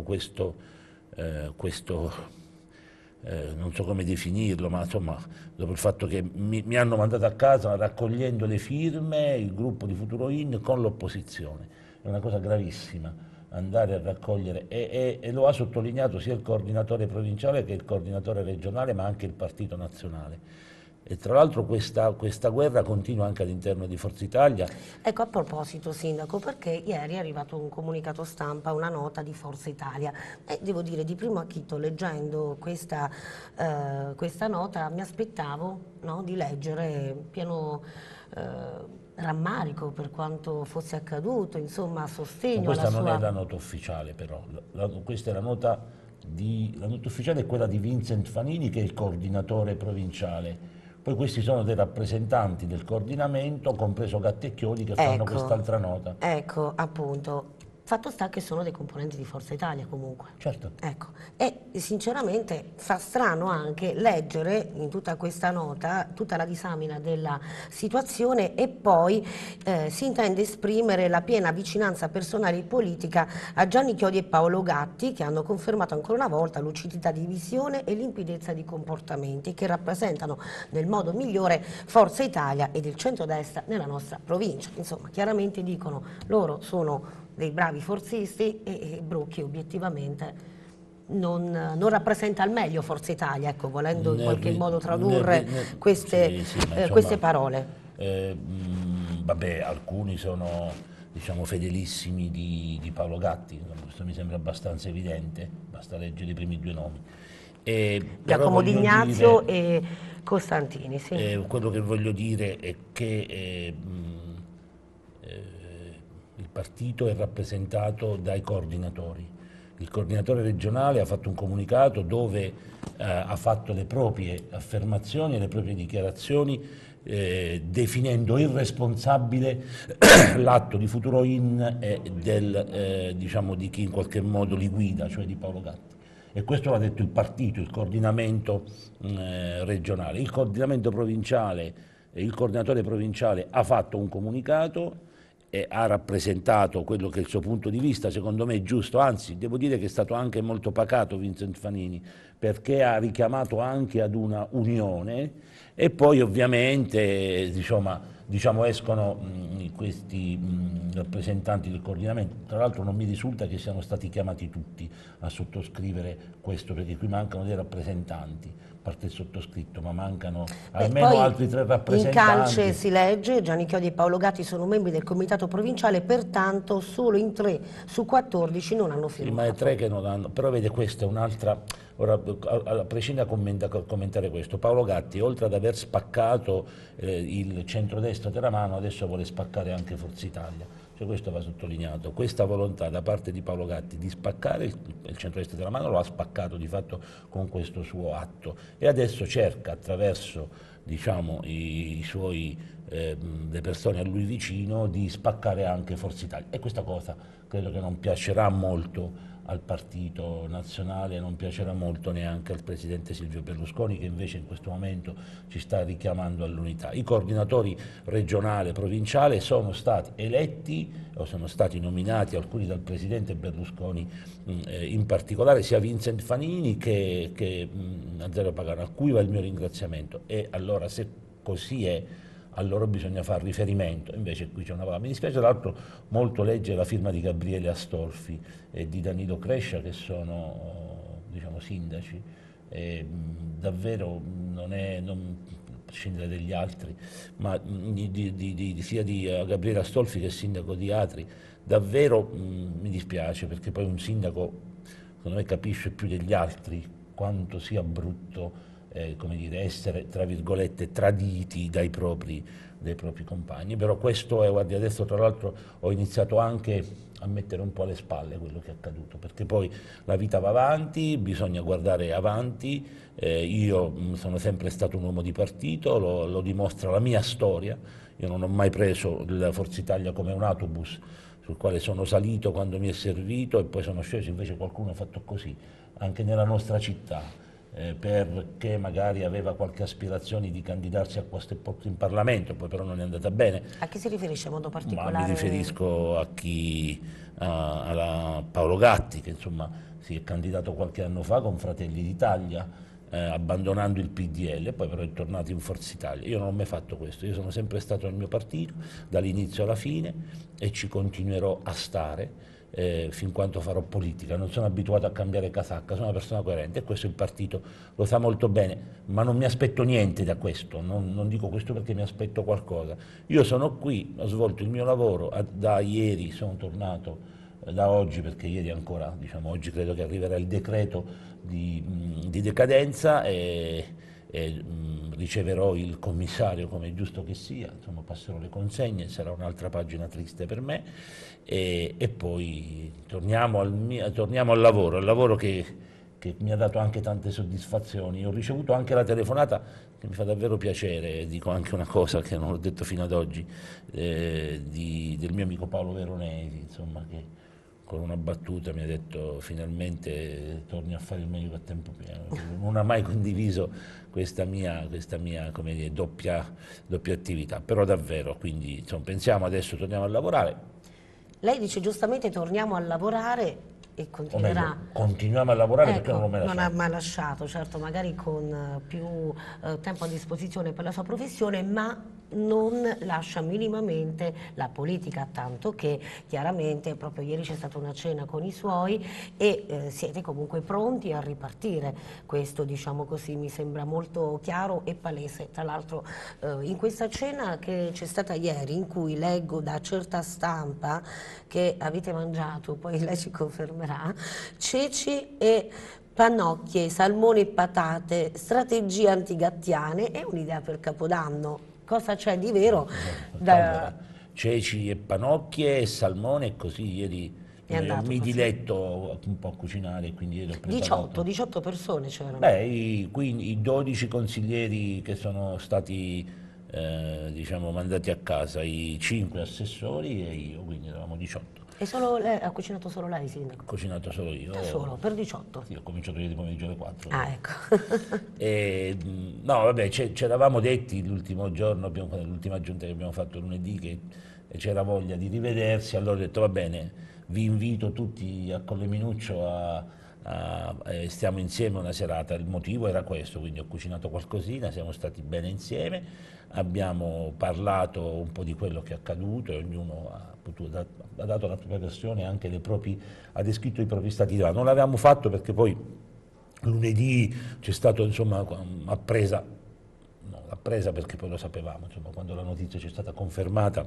non so come definirlo, ma insomma, dopo il fatto che mi hanno mandato a casa raccogliendo le firme, il gruppo di Futuroin con l'opposizione. È una cosa gravissima andare a raccogliere, e lo ha sottolineato sia il coordinatore provinciale che il coordinatore regionale, ma anche il partito nazionale. E tra l'altro questa guerra continua anche all'interno di Forza Italia. Ecco, a proposito, Sindaco, perché ieri è arrivato un comunicato stampa, una nota di Forza Italia, e devo dire di primo acchito, leggendo questa nota, mi aspettavo, no, di leggere pieno rammarico per quanto fosse accaduto, insomma, sostegno alla Questa non è sua... la nota ufficiale, però. Questa è la nota ufficiale è quella di Vincent Fanini, che è il coordinatore provinciale. Poi questi sono dei rappresentanti del coordinamento, compreso Gattecchioli, che fanno quest'altra nota. Ecco, appunto. Fatto sta che sono dei componenti di Forza Italia comunque. Certo. Ecco, e sinceramente fa strano anche leggere in tutta questa nota tutta la disamina della situazione, e poi si intende esprimere la piena vicinanza personale e politica a Gianni Chiodi e Paolo Gatti, che hanno confermato ancora una volta lucidità di visione e limpidezza di comportamenti, che rappresentano nel modo migliore Forza Italia ed il centrodestra nella nostra provincia. Insomma, chiaramente dicono loro sono dei bravi forzisti, e Brucchi obiettivamente non rappresenta al meglio Forza Italia, ecco, volendo in qualche modo tradurre queste parole. Vabbè, alcuni sono, diciamo, fedelissimi di Paolo Gatti, questo mi sembra abbastanza evidente, basta leggere i primi due nomi. Giacomo D'Ignazio e Costantini, sì. Quello che voglio dire è che il partito è rappresentato dai coordinatori. Il coordinatore regionale ha fatto un comunicato dove ha fatto le proprie affermazioni e le proprie dichiarazioni, definendo irresponsabile l'atto di Futuroin e diciamo, di chi in qualche modo li guida, cioè di Paolo Gatti. E questo l'ha detto il partito, il coordinamento regionale. Il coordinamento provinciale, il coordinatore provinciale ha fatto un comunicato e ha rappresentato quello che è il suo punto di vista, secondo me giusto, anzi devo dire che è stato anche molto pacato Vincent Fanini, perché ha richiamato anche ad una unione, e poi ovviamente diciamo escono questi rappresentanti del coordinamento. Tra l'altro non mi risulta che siano stati chiamati tutti a sottoscrivere questo, perché qui mancano dei rappresentanti, a parte il sottoscritto, ma mancano almeno altri 3 rappresentanti. In calce si legge: Gianni Chiodi e Paolo Gatti sono membri del comitato provinciale, pertanto solo in 3 su 14 non hanno firmato. Sì, ma è 3 che non hanno, però vede, questa è un'altra. Ora, a prescindere da commentare questo, Paolo Gatti, oltre ad aver spaccato il centrodestra teramano, adesso vuole spaccare anche Forza Italia. Cioè, questo va sottolineato, questa volontà da parte di Paolo Gatti di spaccare il centrodestra teramano lo ha spaccato di fatto con questo suo atto, e adesso cerca, attraverso, diciamo, le persone a lui vicino, di spaccare anche Forza Italia, e questa cosa credo che non piacerà molto al partito nazionale, non piacerà molto neanche al presidente Silvio Berlusconi, che invece in questo momento ci sta richiamando all'unità. I coordinatori regionale e provinciale sono stati eletti o sono stati nominati, alcuni dal presidente Berlusconi in particolare, sia Vincent Fanini che Azeglio Pagano, a cui va il mio ringraziamento. E allora, se così è, allora bisogna fare riferimento, invece qui c'è una parola. Mi dispiace tra l'altro molto leggere la firma di Gabriele Astolfi e di Danilo Crescia, che sono, diciamo, sindaci, davvero non a prescindere dagli altri, ma sia di Gabriele Astolfi che è sindaco di Atri, davvero mi dispiace, perché poi un sindaco secondo me capisce più degli altri quanto sia brutto come dire, essere, tra virgolette, traditi dai propri compagni. Però questo è, guardi, adesso tra l'altro ho iniziato anche a mettere un po' alle spalle quello che è accaduto, perché poi la vita va avanti, bisogna guardare avanti, io sono sempre stato un uomo di partito, lo dimostra la mia storia, io non ho mai preso la Forza Italia come un autobus sul quale sono salito quando mi è servito e poi sono sceso, invece qualcuno ha fatto così, anche nella nostra città, perché magari aveva qualche aspirazione di candidarsi a questo posto in Parlamento, poi però non è andata bene. A chi si riferisce in modo Ma mi particolare? riferisco a Paolo Gatti, che insomma si è candidato qualche anno fa con Fratelli d'Italia, abbandonando il PDL, poi però è tornato in Forza Italia. Io non ho mai fatto questo, io sono sempre stato nel mio partito, dall'inizio alla fine, e ci continuerò a stare fin quando farò politica. Non sono abituato a cambiare casacca, sono una persona coerente e questo il partito lo sa molto bene, ma non mi aspetto niente da questo, non dico questo perché mi aspetto qualcosa. Io sono qui, ho svolto il mio lavoro, da ieri sono tornato, da oggi, perché ieri ancora, diciamo oggi credo che arriverà il decreto di decadenza e riceverò il commissario come è giusto che sia, insomma passerò le consegne, sarà un'altra pagina triste per me e poi torniamo al lavoro che mi ha dato anche tante soddisfazioni. Ho ricevuto anche la telefonata che mi fa davvero piacere, dico anche una cosa che non ho detto fino ad oggi, del mio amico Paolo Veronesi, insomma, che con una battuta mi ha detto finalmente torni a fare il medico a tempo pieno. Non ha mai condiviso questa mia come dire, doppia attività, però davvero, quindi insomma, pensiamo adesso torniamo a lavorare. Lei dice giustamente torniamo a lavorare e O meglio, continuerà. continuiamo a lavorare perché non Ecco, l'ho mai non ha lasciato. mai lasciato, certo, magari con più tempo a disposizione per la sua professione, ma non lascia minimamente la politica, tanto che chiaramente proprio ieri c'è stata una cena con i suoi e siete comunque pronti a ripartire. Questo, diciamo così, mi sembra molto chiaro e palese. Tra l'altro in questa cena che c'è stata ieri, in cui leggo da certa stampa che avete mangiato, poi lei ci confermerà, ceci e pannocchie, salmone e patate, strategie antigattiane e un'idea per Capodanno. Cosa c'è di vero? Allora, ceci e panocchie e salmone e così ieri È andato mi così. diletto un po' a cucinare, quindi ieri ho 18, preparato. 18 persone c'erano. Beh, i 12 consiglieri che sono stati diciamo, mandati a casa, i 5 assessori e io, quindi eravamo 18. E solo lei, ha cucinato solo lei, Ho sindaco? cucinato solo io. Da solo, per 18? Sì, ho cominciato ieri pomeriggio alle 4. Ah, ecco. No, vabbè, ci eravamo detti l'ultimo giorno, l'ultima giunta che abbiamo fatto lunedì, che c'era voglia di rivedersi, allora ho detto va bene, vi invito tutti a Colleminiuccio stiamo insieme una serata, il motivo era questo, quindi ho cucinato qualcosina, siamo stati bene insieme, abbiamo parlato un po' di quello che è accaduto e ognuno ha dato la propria versione, anche ha descritto i propri stati d'animo. Non l'avevamo fatto perché poi lunedì c'è stato insomma appresa perché poi lo sapevamo, insomma, quando la notizia ci è stata confermata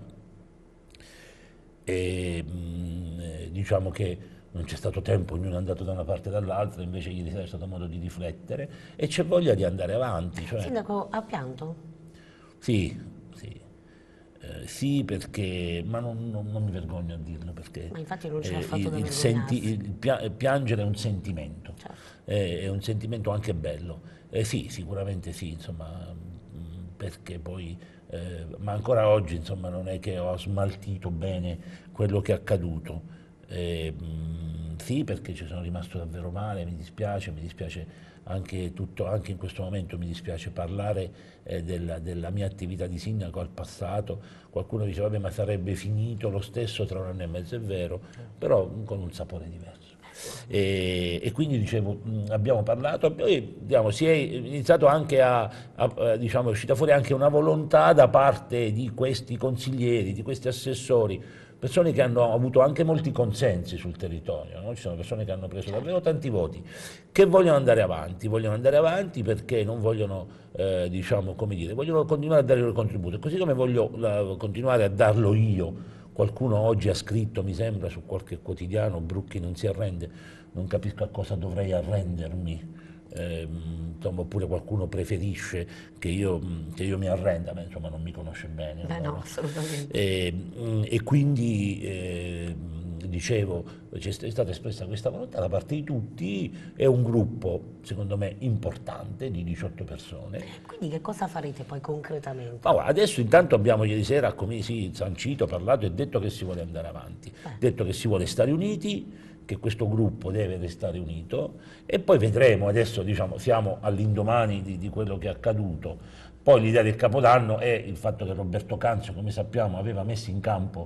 e diciamo che non c'è stato tempo, ognuno è andato da una parte e dall'altra, invece ieri sera è stato modo di riflettere e c'è voglia di andare avanti. Cioè, Sindaco, ha pianto? sì, sì, sì perché, ma non mi vergogno a dirlo perché Ma infatti non c'è affatto da vergognarsi. piangere è un sentimento, Certo. è un sentimento anche bello. Sì, sicuramente sì, insomma, perché poi, ma ancora oggi insomma, non è che ho smaltito bene quello che è accaduto. Sì, perché ci sono rimasto davvero male, mi dispiace anche in questo momento mi dispiace parlare della mia attività di sindaco al passato. Qualcuno dice vabbè ma sarebbe finito lo stesso tra un anno e mezzo, è vero, però con un sapore diverso. E quindi dicevo, abbiamo parlato, poi diciamo, si è iniziato anche diciamo, è uscita fuori anche una volontà da parte di questi consiglieri, di questi assessori, persone che hanno avuto anche molti consensi sul territorio, no? Ci sono persone che hanno preso davvero tanti voti, che vogliono andare avanti perché non vogliono, diciamo, come dire, vogliono continuare a dare il loro contributo, così come voglio continuare a darlo io. Qualcuno oggi ha scritto, mi sembra, su qualche quotidiano, Brucchi non si arrende, non capisco a cosa dovrei arrendermi insomma, oppure qualcuno preferisce che io mi arrenda, ma insomma non mi conosce bene. Beh, no, No? assolutamente. E quindi dicevo, è stata espressa questa volontà da parte di tutti, è un gruppo secondo me importante di 18 persone. Quindi che cosa farete poi concretamente? Ma guarda, adesso intanto abbiamo ieri sera, come si sancito, parlato e detto che si vuole andare avanti, detto che si vuole stare uniti, che questo gruppo deve restare unito e poi vedremo, adesso diciamo, siamo all'indomani di quello che è accaduto, poi l'idea del Capodanno è il fatto che Roberto Canzio, come sappiamo, aveva messo in campo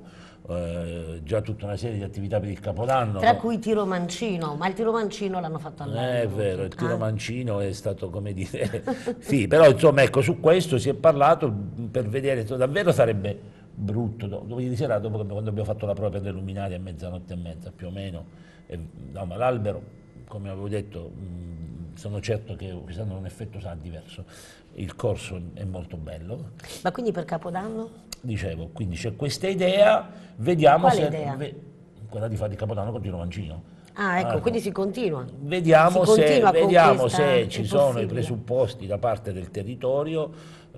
già tutta una serie di attività per il Capodanno. Tra No? cui tiro mancino, ma il tiro mancino l'hanno fatto a lei È oggi. vero, il tiro mancino è stato, come dire, sì, però insomma ecco, su questo si è parlato per vedere, insomma, davvero sarebbe brutto, dopo ieri sera, quando abbiamo fatto la prova per le luminarie a mezzanotte e mezza più o meno, no, ma l'albero, come avevo detto, sono certo che quest'anno un effetto sarà diverso, il corso è molto bello. Ma quindi per Capodanno? Dicevo, quindi c'è questa idea, vediamo Quale se... idea? quella di fare il Capodanno con tiro mancino. Ah, ecco, quindi si continua. Vediamo Si continua con vediamo questa, se è ci sono i possibile. presupposti da parte del territorio,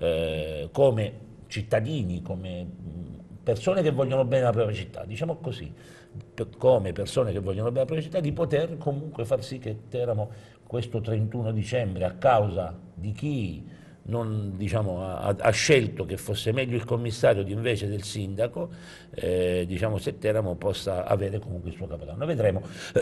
come cittadini, come persone che vogliono bene alla propria città, diciamo così, come persone che vogliono bene alla propria città, di poter comunque far sì che Teramo questo 31 dicembre, a causa di chi non, diciamo, ha scelto che fosse meglio il commissario invece del sindaco, diciamo, se Teramo possa avere comunque il suo Capodanno. Vedremo.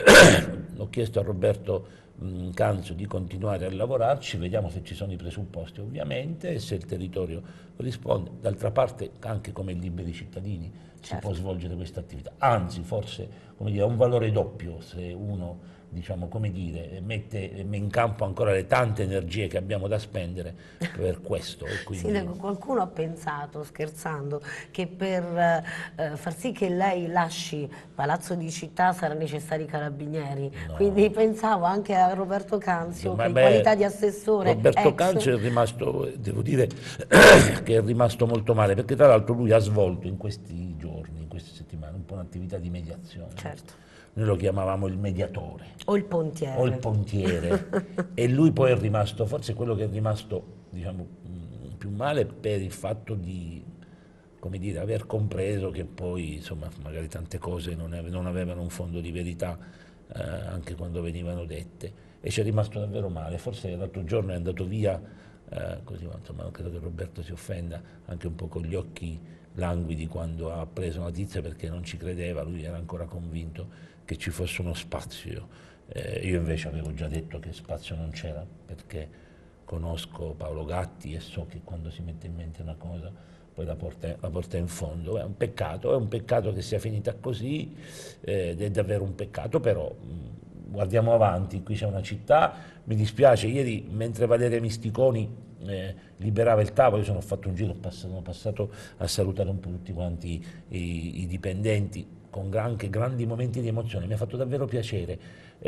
Ho chiesto a Roberto Canzio di continuare a lavorarci, vediamo se ci sono i presupposti ovviamente e se il territorio risponde. D'altra parte anche come liberi cittadini si può svolgere questa attività, anzi forse, come dire, ha un valore doppio se uno, diciamo, come dire, mette in campo ancora le tante energie che abbiamo da spendere per questo. E quindi... Sindaco, qualcuno ha pensato, scherzando, che per far sì che lei lasci Palazzo di Città saranno necessari i carabinieri, No. quindi pensavo anche a Roberto Canzio che in Beh, qualità di assessore Roberto ex... Canzio è rimasto, devo dire, che è rimasto molto male, perché tra l'altro lui ha svolto in questi giorni, in queste settimane, un po' un'attività di mediazione. Certo. Noi lo chiamavamo il mediatore. O il pontiere. O il pontiere. E lui poi è rimasto, forse quello che è rimasto, diciamo, più male per il fatto di, come dire, aver compreso che poi, insomma, magari tante cose non avevano un fondo di verità, anche quando venivano dette, e ci è rimasto davvero male. Forse l'altro giorno è andato via, così, insomma, non credo che Roberto si offenda, anche un po' con gli occhi languidi quando ha preso notizia, perché non ci credeva, lui era ancora convinto che ci fosse uno spazio. Io invece avevo già detto che spazio non c'era, perché conosco Paolo Gatti e so che quando si mette in mente una cosa poi la porta in fondo. È un peccato che sia finita così, ed è davvero un peccato, però guardiamo avanti, qui c'è una città, mi dispiace, ieri mentre Valeria Misticoni liberava il tavolo, io sono fatto un giro, sono passato a salutare un po' tutti quanti i dipendenti, con anche grandi momenti di emozione, mi ha fatto davvero piacere.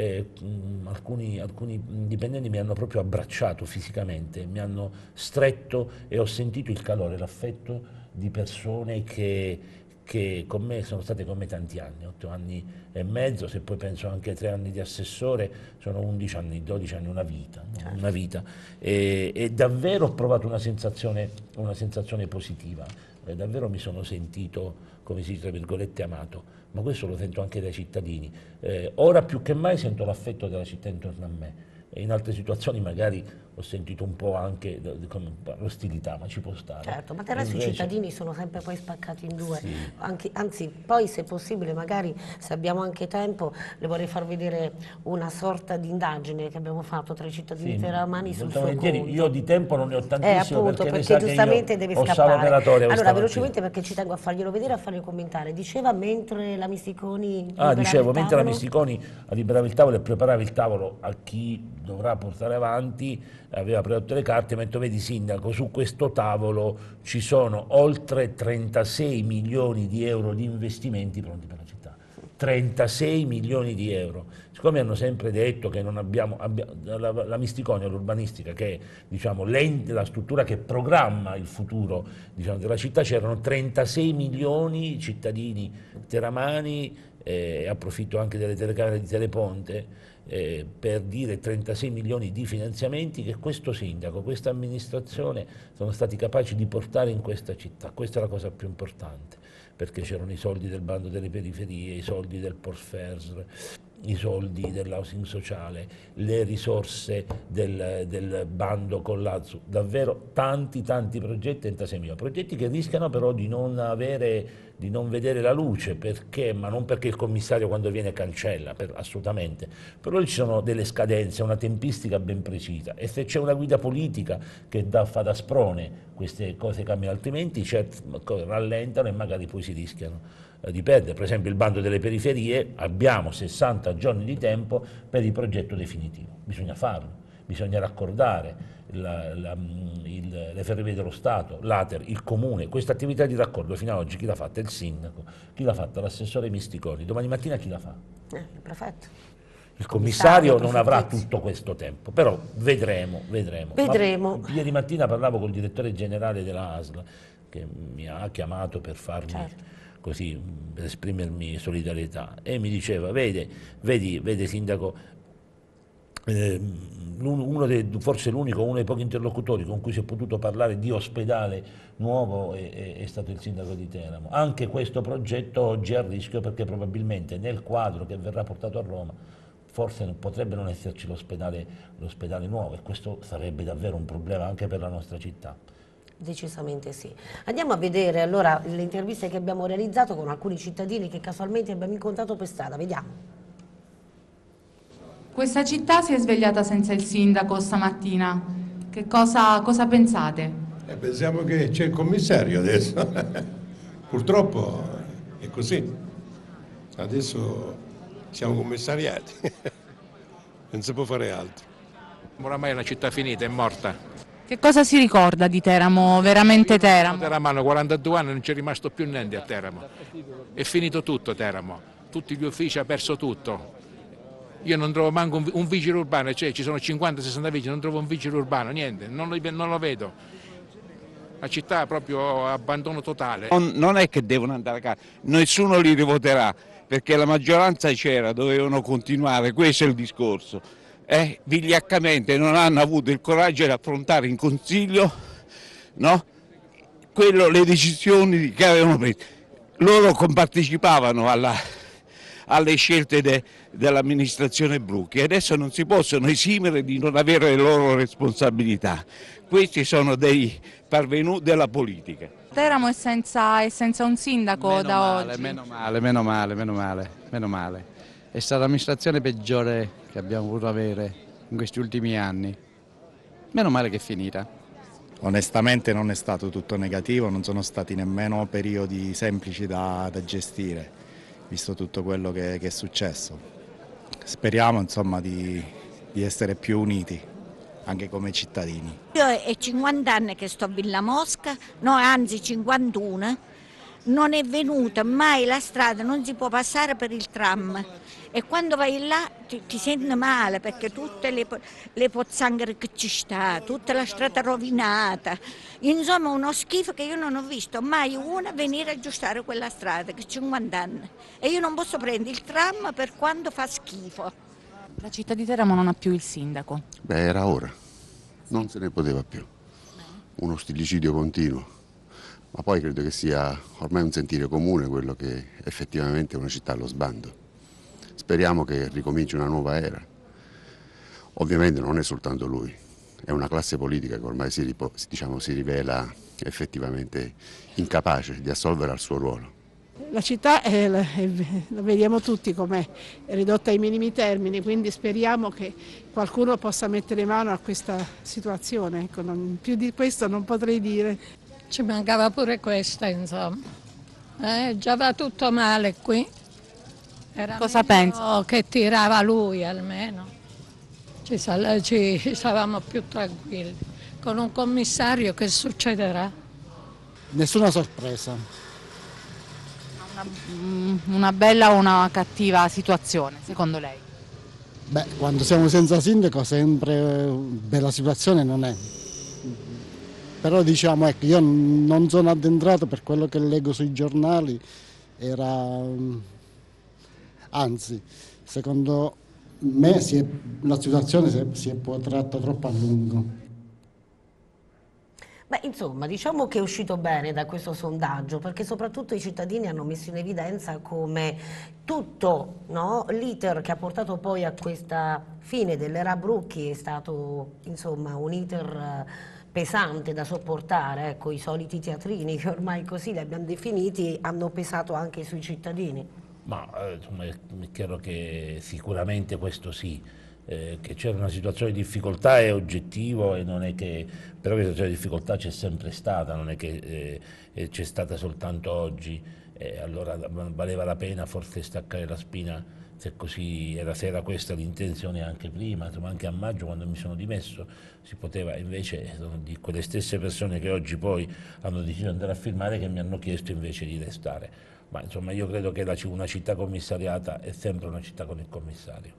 Alcuni dipendenti mi hanno proprio abbracciato fisicamente, mi hanno stretto e ho sentito il calore, l'affetto di persone che con me sono state con me tanti anni, 8 anni e mezzo, se poi penso anche ai 3 anni di assessore, sono 11 anni, 12 anni, una vita, no? Una vita. E davvero ho provato una sensazione positiva, davvero mi sono sentito, come si dice, tra virgolette, amato, ma questo lo sento anche dai cittadini. Ora più che mai sento l'affetto della città intorno a me, e in altre situazioni magari ho sentito un po' anche l'ostilità, ma ci può stare. Certo, ma del resto i cittadini sono sempre poi spaccati in due, sì. Anzi poi se possibile magari, se abbiamo anche tempo, le vorrei far vedere una sorta di indagine che abbiamo fatto tra i cittadini teramani sul suo conto. Io di tempo non ne ho tantissimo, appunto, perché giustamente deve ho scappare. sala operatoria. Allora velocemente, perché ci tengo a farglielo vedere e a farglielo commentare, diceva mentre la Misticoni dicevo, mentre la Misticoni liberava il tavolo e preparava il tavolo a chi dovrà portare avanti, aveva prodotto le carte, mentre vedi sindaco, su questo tavolo ci sono oltre 36 milioni di euro di investimenti pronti per la città. 36 milioni di euro. Siccome hanno sempre detto che non abbiamo la Misticoni, l'urbanistica, che è, diciamo, la struttura che programma il futuro, diciamo, della città, c'erano 36 milioni cittadini teramani, approfitto anche delle telecamere di Teleponte, per dire 36 milioni di finanziamenti che questo sindaco, questa amministrazione sono stati capaci di portare in questa città. Questa è la cosa più importante, perché c'erano i soldi del bando delle periferie, i soldi del Porfers, i soldi dell'housing sociale, le risorse del bando con l'AZU, davvero tanti progetti, 36 milioni, progetti che rischiano però di non vedere la luce, perché, ma non perché il commissario quando viene cancella, assolutamente, però ci sono delle scadenze, una tempistica ben precisa, e se c'è una guida politica che fa da sprone queste cose cambiano, altrimenti rallentano e magari poi si rischiano di perdere. Per esempio il bando delle periferie, abbiamo 60 giorni di tempo per il progetto definitivo, bisogna farlo, bisogna raccordare le ferrovie dello Stato, l'Ater, il Comune. Questa attività di raccordo fino ad oggi chi l'ha fatta? Il sindaco, chi l'ha fatta? L'assessore Misticoni, domani mattina chi la fa? Il prefetto. Il commissario non avrà tutto questo tempo, però vedremo. Ma ieri mattina parlavo col direttore generale della ASL, che mi ha chiamato per farmi... Certo. Così, per esprimermi solidarietà, e mi diceva, vedi sindaco, forse l'unico, uno dei pochi interlocutori con cui si è potuto parlare di ospedale nuovo è stato il sindaco di Teramo. Anche questo progetto oggi è a rischio, perché probabilmente nel quadro che verrà portato a Roma forse potrebbe non esserci l'ospedale nuovo, e questo sarebbe davvero un problema anche per la nostra città. Decisamente sì. Andiamo a vedere allora le interviste che abbiamo realizzato con alcuni cittadini che casualmente abbiamo incontrato per strada, vediamo. Questa città si è svegliata senza il sindaco stamattina, che cosa pensate? Pensiamo che c'è il commissario adesso, purtroppo è così, adesso siamo commissariati, non si può fare altro. Oramai è una città finita, è morta. Che cosa si ricorda di Teramo, veramente Teramo? Teramo hanno 42 anni, non c'è rimasto più niente a Teramo. È finito tutto Teramo, tutti gli uffici, ha perso tutto. Io non trovo manco un vigile urbano, cioè ci sono 50-60 vigili, non trovo un vigile urbano, niente, non lo vedo. La città è proprio abbandono totale. Non è che devono andare a casa, nessuno li rivoterà, perché la maggioranza c'era, dovevano continuare, questo è il discorso. Vigliaccamente non hanno avuto il coraggio di affrontare in consiglio, no? Le decisioni che avevano preso. Loro compartecipavano alle scelte dell'amministrazione Bruchi, e adesso non si possono esimere di non avere le loro responsabilità. Questi sono dei parvenuti della politica. Teramo è senza un sindaco oggi. Meno male. È stata l'amministrazione peggiore che abbiamo voluto avere in questi ultimi anni. Meno male che è finita. Onestamente non è stato tutto negativo, non sono stati nemmeno periodi semplici da gestire, visto tutto quello che è successo. Speriamo insomma di essere più uniti, anche come cittadini. Io è 50 anni che sto a Villa Mosca, no, anzi 51, non è venuta mai la strada, non si può passare per il tram, e quando vai là ti senti male, perché tutte le pozzanghere che ci sta, tutta la strada rovinata, insomma uno schifo che io non ho visto mai una venire a aggiustare quella strada, che 50 anni, e io non posso prendere il tram per quando fa schifo. La città di Teramo non ha più il sindaco. Beh, era ora, non se ne poteva più, uno stillicidio continuo. Ma poi credo che sia ormai un sentire comune quello che effettivamente è una città allo sbando. Speriamo che ricominci una nuova era. Ovviamente non è soltanto lui, è una classe politica che ormai si rivela effettivamente incapace di assolvere al suo ruolo. La città lo vediamo tutti com'è, è ridotta ai minimi termini, quindi speriamo che qualcuno possa mettere mano a questa situazione. Ecco, più di questo non potrei dire. Ci mancava pure questa, insomma. Già va tutto male qui. Era cosa pensa? Che tirava lui almeno. Ci stavamo più tranquilli. Con un commissario che succederà? Nessuna sorpresa. Una bella o una cattiva situazione, secondo lei? Beh, quando siamo senza sindaco sempre bella situazione non è. Però diciamo, ecco, io non sono addentrato, per quello che leggo sui giornali, anzi, secondo la situazione si è protratta troppo a lungo. Beh, insomma, diciamo che è uscito bene da questo sondaggio, perché soprattutto i cittadini hanno messo in evidenza come tutto, no, l'iter che ha portato poi a questa fine dell'era Brucchi è stato, insomma, un iter pesante da sopportare, ecco, i soliti teatrini che ormai così li abbiamo definiti hanno pesato anche sui cittadini. Ma insomma, è chiaro che sicuramente questo sì. Che c'era una situazione di difficoltà è oggettivo e non è che, però questa situazione di difficoltà c'è sempre stata, non è che c'è stata soltanto oggi, allora valeva la pena forse staccare la spina se così era, se era questa l'intenzione anche prima, insomma anche a maggio quando mi sono dimesso si poteva, invece sono di quelle stesse persone che oggi poi hanno deciso di andare a firmare che mi hanno chiesto invece di restare. Ma insomma io credo che una città commissariata è sempre una città con il commissario.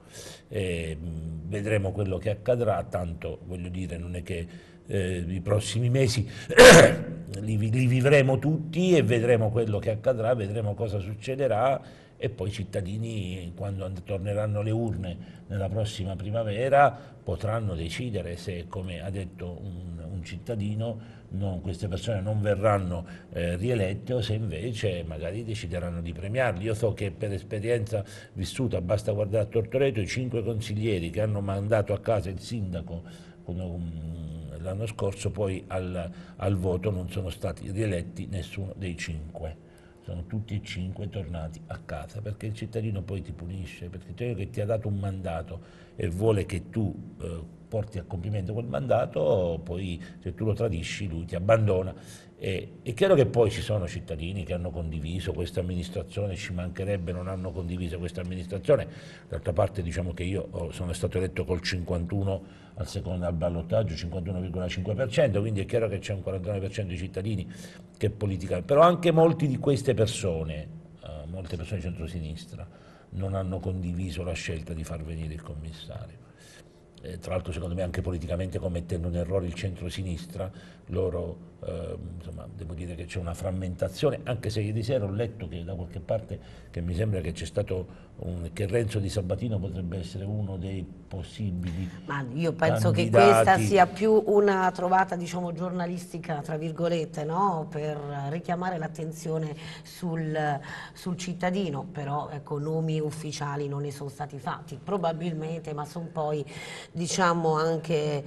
Vedremo quello che accadrà, tanto voglio dire non è che i prossimi mesi li vivremo tutti e vedremo quello che accadrà, vedremo cosa succederà e poi i cittadini quando torneranno le urne nella prossima primavera potranno decidere se, come ha detto un cittadino, queste persone non verranno rielette o se invece magari decideranno di premiarli. Io so che per esperienza vissuta, basta guardare a Tortoreto, i 5 consiglieri che hanno mandato a casa il sindaco l'anno scorso poi al voto non sono stati rieletti nessuno dei 5. Sono tutti e 5 tornati a casa, perché il cittadino poi ti punisce, perché il cittadino che ti ha dato un mandato e vuole che tu porti a compimento quel mandato, poi se tu lo tradisci lui ti abbandona. È chiaro che poi ci sono cittadini che hanno condiviso questa amministrazione, ci mancherebbe, non hanno condiviso questa amministrazione, d'altra parte diciamo che io sono stato eletto col 51 al secondo al ballottaggio, 51,5%, quindi è chiaro che c'è un 49% di cittadini che politica, però anche molti di queste persone, molte persone di centrosinistra, non hanno condiviso la scelta di far venire il commissario. Tra l'altro secondo me anche politicamente commettendo un errore il centrosinistra, loro insomma devo dire che c'è una frammentazione, anche se ieri sera ho letto che da qualche parte che mi sembra che c'è stato che Renzo Di Sabatino potrebbe essere uno dei possibili Ma io penso candidati. Che questa sia più una trovata diciamo giornalistica tra virgolette, no? Per richiamare l'attenzione sul cittadino, però ecco nomi ufficiali non ne sono stati fatti, probabilmente, ma sono poi diciamo anche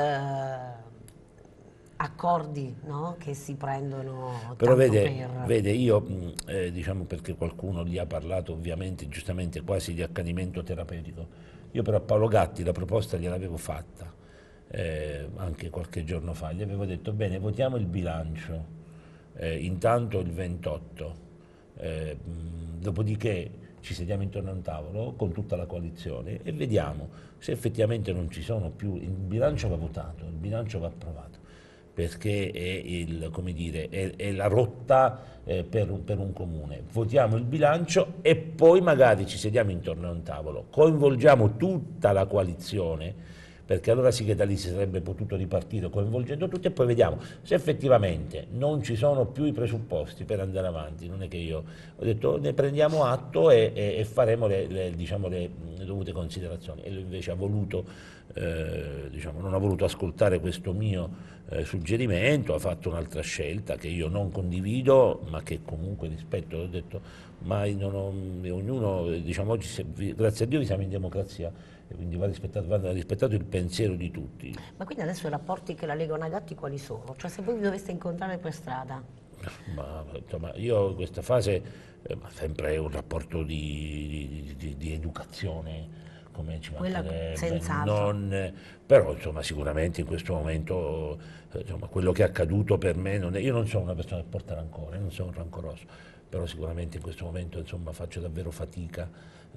accordi, no? Che si prendono. Però vede io diciamo, perché qualcuno gli ha parlato ovviamente giustamente quasi di accanimento terapeutico, io però a Paolo Gatti la proposta gliel'avevo fatta anche qualche giorno fa, gli avevo detto bene, votiamo il bilancio intanto il 28, dopodiché ci sediamo intorno a un tavolo con tutta la coalizione e vediamo se effettivamente non ci sono più, il bilancio va votato, il bilancio va approvato, perché è, come dire, è la rotta per un comune. Votiamo il bilancio e poi magari ci sediamo intorno a un tavolo, coinvolgiamo tutta la coalizione, perché allora sì che da lì si sarebbe potuto ripartire coinvolgendo tutti e poi vediamo se effettivamente non ci sono più i presupposti per andare avanti. Non è che io ho detto ne prendiamo atto e faremo diciamo, le dovute considerazioni, e lui invece ha voluto, diciamo, non ha voluto ascoltare questo mio suggerimento, ha fatto un'altra scelta che io non condivido ma che comunque rispetto, ho detto mai ognuno, diciamo, oggi grazie a Dio siamo in democrazia e quindi va rispettato il pensiero di tutti. Ma quindi adesso i rapporti che la Lega Nagatti quali sono? Cioè se voi vi doveste incontrare per strada? Ma insomma io in questa fase sempre un rapporto di educazione, come ci mancherebbe, però insomma sicuramente in questo momento insomma, quello che è accaduto per me io non sono una persona che porta rancore, non sono rancoroso, però sicuramente in questo momento insomma faccio davvero fatica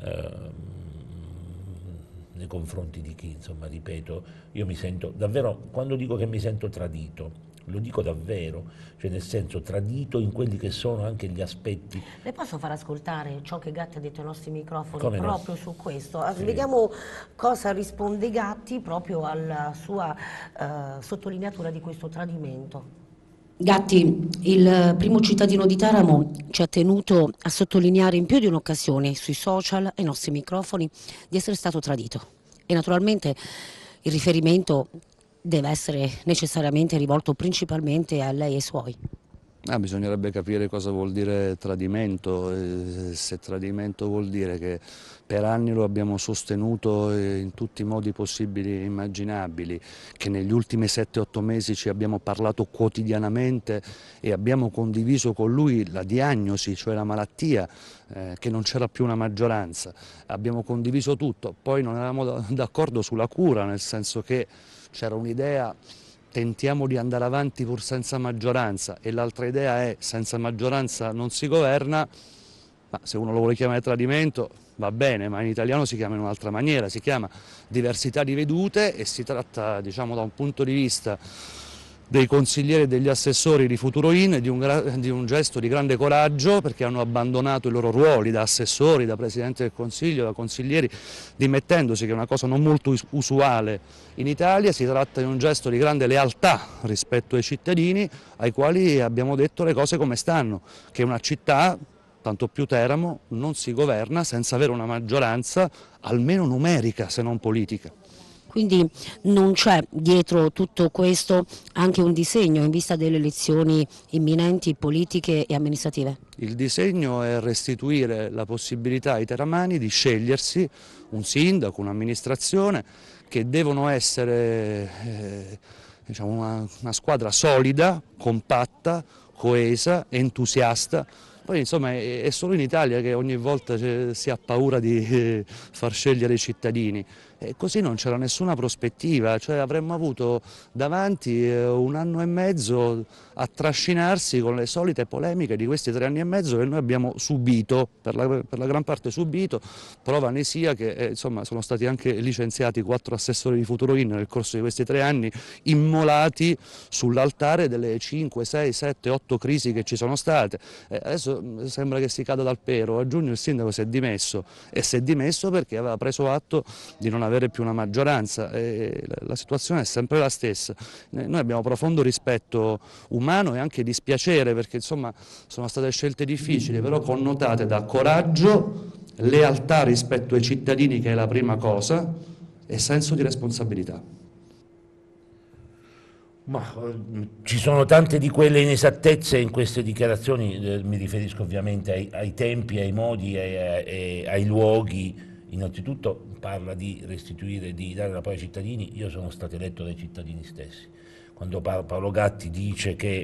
nei confronti di chi, insomma, ripeto, io mi sento davvero, quando dico che mi sento tradito, lo dico davvero, cioè nel senso tradito in quelli che sono anche gli aspetti. Le posso far ascoltare ciò che Gatti ha detto ai nostri microfoni? Come proprio su questo? Sì. Vediamo cosa risponde Gatti proprio alla sua sottolineatura di questo tradimento. Gatti, il primo cittadino di Teramo ci ha tenuto a sottolineare in più di un'occasione sui social e ai nostri microfoni di essere stato tradito. E naturalmente il riferimento deve essere necessariamente rivolto principalmente a lei e ai suoi. Bisognerebbe capire cosa vuol dire tradimento, se tradimento vuol dire che per anni lo abbiamo sostenuto in tutti i modi possibili e immaginabili, che negli ultimi 7-8 mesi ci abbiamo parlato quotidianamente e abbiamo condiviso con lui la diagnosi, cioè la malattia, che non c'era più una maggioranza, abbiamo condiviso tutto, poi non eravamo d'accordo sulla cura, nel senso che c'era un'idea: tentiamo di andare avanti pur senza maggioranza, e l'altra idea è: senza maggioranza non si governa. Ma se uno lo vuole chiamare tradimento va bene, ma in italiano si chiama in un'altra maniera, si chiama diversità di vedute, e si tratta, diciamo, da un punto di vista dei consiglieri e degli assessori di Futuroin di un gesto di grande coraggio, perché hanno abbandonato i loro ruoli da assessori, da Presidente del Consiglio, da consiglieri, dimettendosi, che è una cosa non molto usuale in Italia. Si tratta di un gesto di grande lealtà rispetto ai cittadini, ai quali abbiamo detto le cose come stanno, che una città, tanto più Teramo, non si governa senza avere una maggioranza almeno numerica, se non politica. Quindi non c'è dietro tutto questo anche un disegno in vista delle elezioni imminenti, politiche e amministrative? Il disegno è restituire la possibilità ai teramani di scegliersi un sindaco, un'amministrazione, che devono essere diciamo una squadra solida, compatta, coesa, entusiasta. Poi insomma è solo in Italia che ogni volta si ha paura di far scegliere i cittadini, e così non c'era nessuna prospettiva, cioè avremmo avuto davanti 1 anno e mezzo a trascinarsi con le solite polemiche di questi 3 anni e mezzo che noi abbiamo subito, per la gran parte subito. Prova ne sia che insomma sono stati anche licenziati 4 assessori di Futuroin nel corso di questi 3 anni, immolati sull'altare delle 5, 6, 7, 8 crisi che ci sono state. Adesso sembra che si cada dal pero. A giugno il sindaco si è dimesso, e si è dimesso perché aveva preso atto di non avere più una maggioranza, e la situazione è sempre la stessa. Noi abbiamo profondo rispetto umano e anche dispiacere, perché insomma sono state scelte difficili, però connotate da coraggio, lealtà rispetto ai cittadini, che è la prima cosa, e senso di responsabilità. Ci sono tante di quelle inesattezze in queste dichiarazioni, mi riferisco ovviamente ai tempi, ai modi e ai luoghi. Innanzitutto parla di restituire, di dare la poi ai cittadini. Io sono stato eletto dai cittadini stessi. Quando Paolo Gatti dice che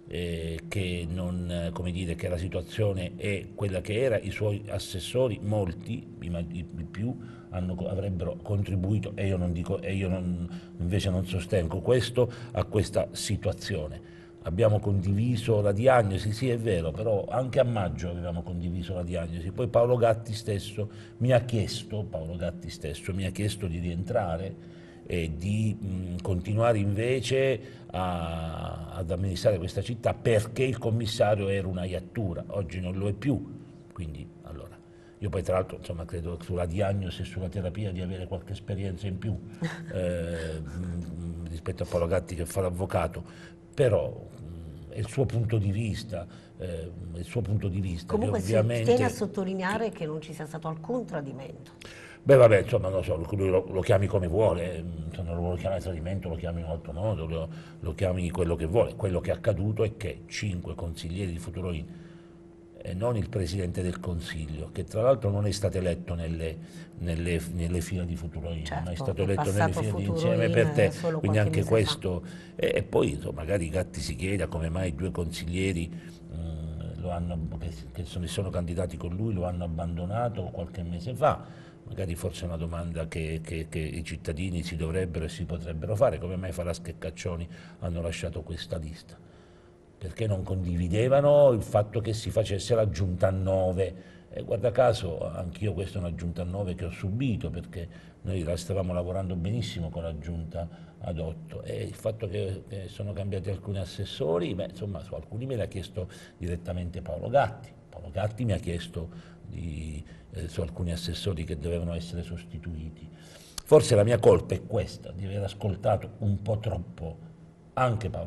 la situazione è quella che era, i suoi assessori, molti, i più, avrebbero contribuito, e io invece non sostengo questo, a questa situazione. Abbiamo condiviso la diagnosi, sì è vero, però anche a maggio avevamo condiviso la diagnosi. Poi Paolo Gatti stesso mi ha chiesto di rientrare e di continuare invece ad amministrare questa città, perché il commissario era una iattura. Oggi non lo è più, quindi allora. Io poi tra l'altro insomma credo sulla diagnosi e sulla terapia di avere qualche esperienza in più rispetto a Paolo Gatti, che fa l'avvocato, però è il suo punto di vista. Comunque ovviamente... si tiene a sottolineare che non ci sia stato alcun tradimento. Beh vabbè, insomma, non so, lui lo chiami come vuole, se non lo vuole chiamare tradimento lo chiami in un altro modo, lo chiami quello che vuole. Quello che è accaduto è che 5 consiglieri di Futuroin, e non il Presidente del Consiglio, che tra l'altro non è stato eletto nelle fila di Futuroin, certo, ma è stato eletto nelle file di Insieme per Te, quindi anche questo. E poi insomma, magari Gatti si chieda come mai 2 consiglieri che sono candidati con lui lo hanno abbandonato qualche mese fa. Magari forse è una domanda che i cittadini si dovrebbero e si potrebbero fare: come mai Falasca e Caccioni hanno lasciato questa lista? Perché non condividevano il fatto che si facesse l'aggiunta a 9. E guarda caso, anch'io questa è un'aggiunta a 9 che ho subito, perché noi la stavamo lavorando benissimo con l'aggiunta ad 8, e il fatto che sono cambiati alcuni assessori, insomma su alcuni me l'ha chiesto direttamente Paolo Gatti. Paolo Gatti mi ha chiesto su alcuni assessori che dovevano essere sostituiti. Forse la mia colpa è questa, di aver ascoltato un po' troppo anche Paolo Gatti.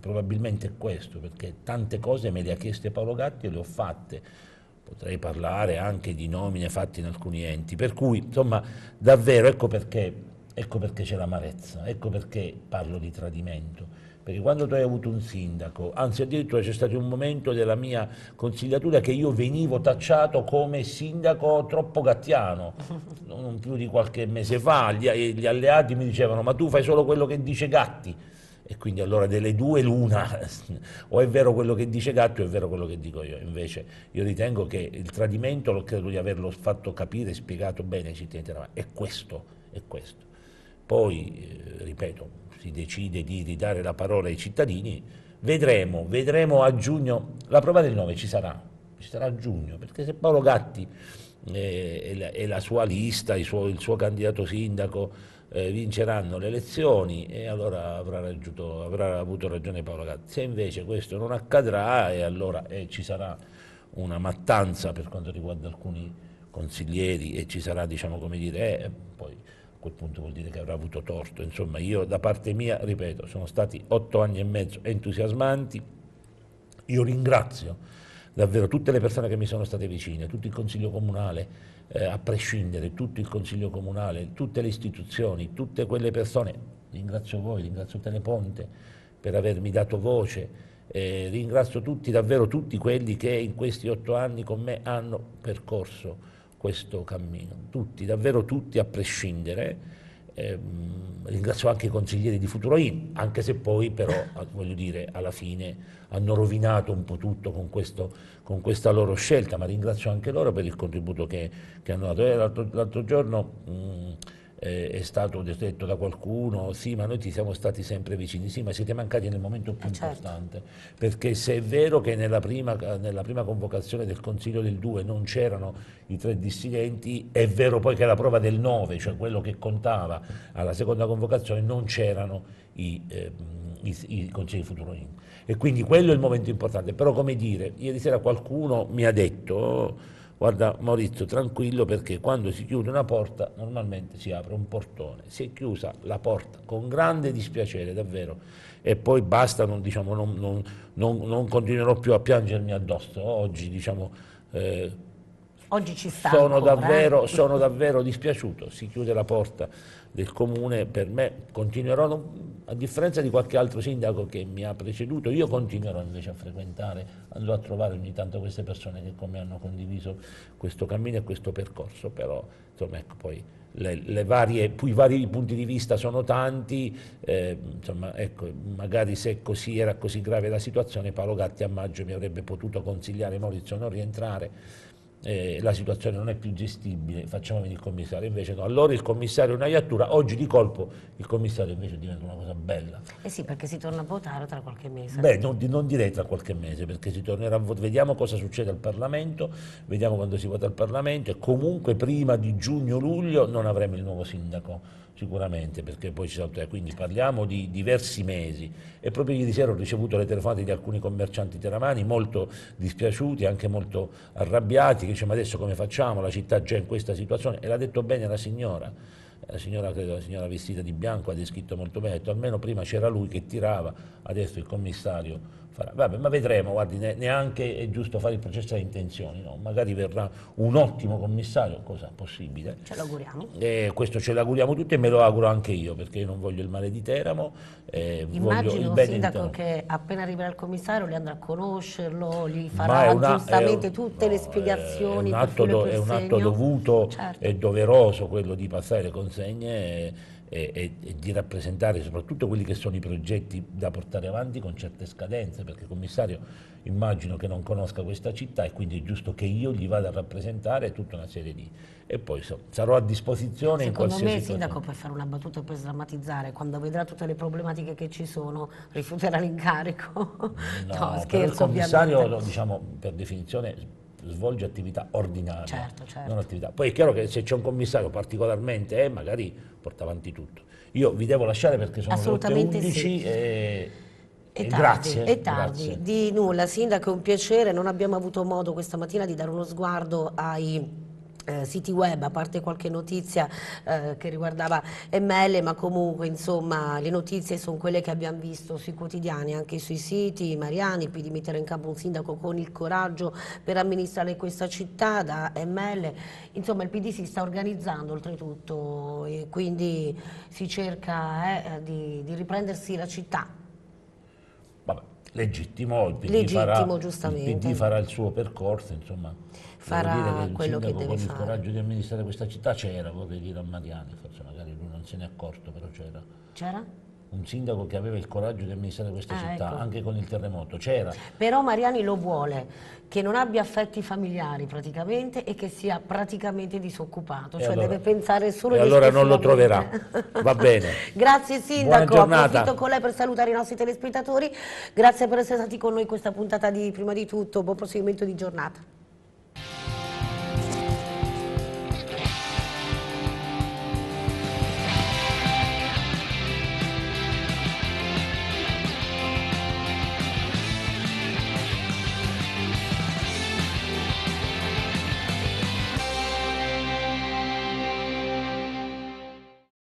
probabilmente è questo, perché tante cose me le ha chieste Paolo Gatti e le ho fatte. Potrei parlare anche di nomine fatte in alcuni enti, per cui insomma davvero ecco perché c'è l'amarezza, ecco perché parlo di tradimento. Perché quando tu hai avuto un sindaco, anzi addirittura c'è stato un momento della mia consigliatura che io venivo tacciato come sindaco troppo gattiano, non più di qualche mese fa, gli alleati mi dicevano ma tu fai solo quello che dice Gatti, e quindi allora delle due l'una, o è vero quello che dice Gatti o è vero quello che dico io. Invece io ritengo che il tradimento, credo di averlo fatto capire e spiegato bene ai cittadini, è questo, è questo. Poi, ripeto, si decide di ridare la parola ai cittadini, vedremo a giugno, la prova del 9 ci sarà a giugno, perché se Paolo Gatti e la sua lista, il suo candidato sindaco vinceranno le elezioni, e allora avrà avuto ragione Paolo Gatti. Se invece questo non accadrà, e allora ci sarà una mattanza per quanto riguarda alcuni consiglieri, e ci sarà, diciamo, come dire, poi a quel punto vuol dire che avrà avuto torto. Insomma, io da parte mia, ripeto, sono stati 8 anni e mezzo entusiasmanti. Io ringrazio davvero tutte le persone che mi sono state vicine, tutto il Consiglio Comunale, a prescindere, tutto il Consiglio Comunale, tutte le istituzioni, tutte quelle persone. Ringrazio voi, ringrazio Teleponte per avermi dato voce, ringrazio tutti, davvero tutti quelli che in questi 8 anni con me hanno percorso questo cammino, tutti, davvero tutti a prescindere. Ringrazio anche i consiglieri di Futuroin, anche se poi però, voglio dire, alla fine hanno rovinato un po' tutto con questa loro scelta, ma ringrazio anche loro per il contributo che hanno dato. L'altro giorno è stato detto da qualcuno, sì, ma noi ti siamo stati sempre vicini, sì, ma siete mancati nel momento più importante, perché se è vero che nella prima convocazione del Consiglio del 2 non c'erano i 3 dissidenti, è vero poi che la prova del 9, cioè quello che contava alla seconda convocazione, non c'erano i consigli Futuroin, e quindi quello è il momento importante. Però, come dire, ieri sera qualcuno mi ha detto: guarda Maurizio, tranquillo, perché quando si chiude una porta normalmente si apre un portone. Si è chiusa la porta con grande dispiacere, davvero, e poi basta, non continuerò più a piangermi addosso. Oggi, diciamo, oggi ci sta sono ancora, davvero dispiaciuto. Si chiude la porta del comune, per me continuerò, a differenza di qualche altro sindaco che mi ha preceduto, io continuerò invece a frequentare, andrò a trovare ogni tanto queste persone che con me hanno condiviso questo cammino e questo percorso. Però insomma, ecco, poi i vari punti di vista sono tanti, insomma, ecco, magari se era così grave la situazione, Paolo Gatti a maggio mi avrebbe potuto consigliare: Maurizio, non rientrare, la situazione non è più gestibile, facciamo venire il commissario. Invece no, allora il commissario è una iattura, oggi di colpo il commissario invece diventa una cosa bella. Eh sì, perché si torna a votare tra qualche mese. Beh, non direi tra qualche mese, perché si tornerà a votare, vediamo cosa succede al Parlamento, vediamo quando si vota al Parlamento, e comunque prima di giugno-luglio non avremo il nuovo sindaco, sicuramente, perché poi ci sono tre, quindi parliamo di diversi mesi. E proprio ieri sera ho ricevuto le telefonate di alcuni commercianti teramani molto dispiaciuti, anche molto arrabbiati, che dice: ma adesso come facciamo, la città è già in questa situazione. E l'ha detto bene la signora, credo la signora vestita di bianco ha descritto molto bene, ha detto: almeno prima c'era lui che tirava, adesso il commissario farà. Vabbè, ma vedremo, guardi, neanche è giusto fare il processo a intenzioni, no? Magari verrà un ottimo commissario, cosa possibile. Ce l'auguriamo. Questo ce l'auguriamo tutti, e me lo auguro anche io, perché io non voglio il male di Teramo. Immagino un sindaco che appena arriverà il commissario li andrà a conoscerlo, gli farà giustamente tutte le spiegazioni. È un atto dovuto, certo, e doveroso quello di passare le consegne e di rappresentare soprattutto quelli che sono i progetti da portare avanti con certe scadenze, perché il commissario immagino che non conosca questa città, e quindi è giusto che io gli vada a rappresentare tutta una serie di... E poi sarò a disposizione in qualsiasi situazione. Secondo me il sindaco, per fare una battuta, per sdrammatizzare, quando vedrà tutte le problematiche che ci sono, rifiuterà l'incarico. No, scherzo, il commissario, ovviamente, diciamo, per definizione svolge attività ordinarie, certo. non attività. Poi è chiaro che se c'è un commissario particolarmente, magari porta avanti tutto. Io vi devo lasciare perché sono le 8:11, sì. Grazie. È tardi. Grazie. Di nulla, sindaco, è un piacere. Non abbiamo avuto modo questa mattina di dare uno sguardo ai siti web, a parte qualche notizia che riguardava ML, ma comunque insomma le notizie sono quelle che abbiamo visto sui quotidiani, anche sui siti. Mariani, il PD mettere in campo un sindaco con il coraggio per amministrare questa città da ML, insomma il PD si sta organizzando oltretutto e quindi si cerca di riprendersi la città. Vabbè, legittimo, il PD, giustamente. Il PD farà il suo percorso, insomma. Farà quello che deve con il fare. Coraggio di amministrare questa città c'era, vorrei dire a Mariani, forse magari lui non se ne è accorto, però c'era. C'era? Un sindaco che aveva il coraggio di amministrare questa città, ecco. anche con il terremoto, c'era. Però Mariani lo vuole, che non abbia affetti familiari praticamente e che sia praticamente disoccupato, cioè allora, deve pensare solo e allora non lo esclusivamente. troverà, va bene. Grazie Sindaco, Buona giornata. approfitto con lei per salutare i nostri telespettatori, grazie per essere stati con noi in questa puntata di Prima di Tutto, buon proseguimento di giornata.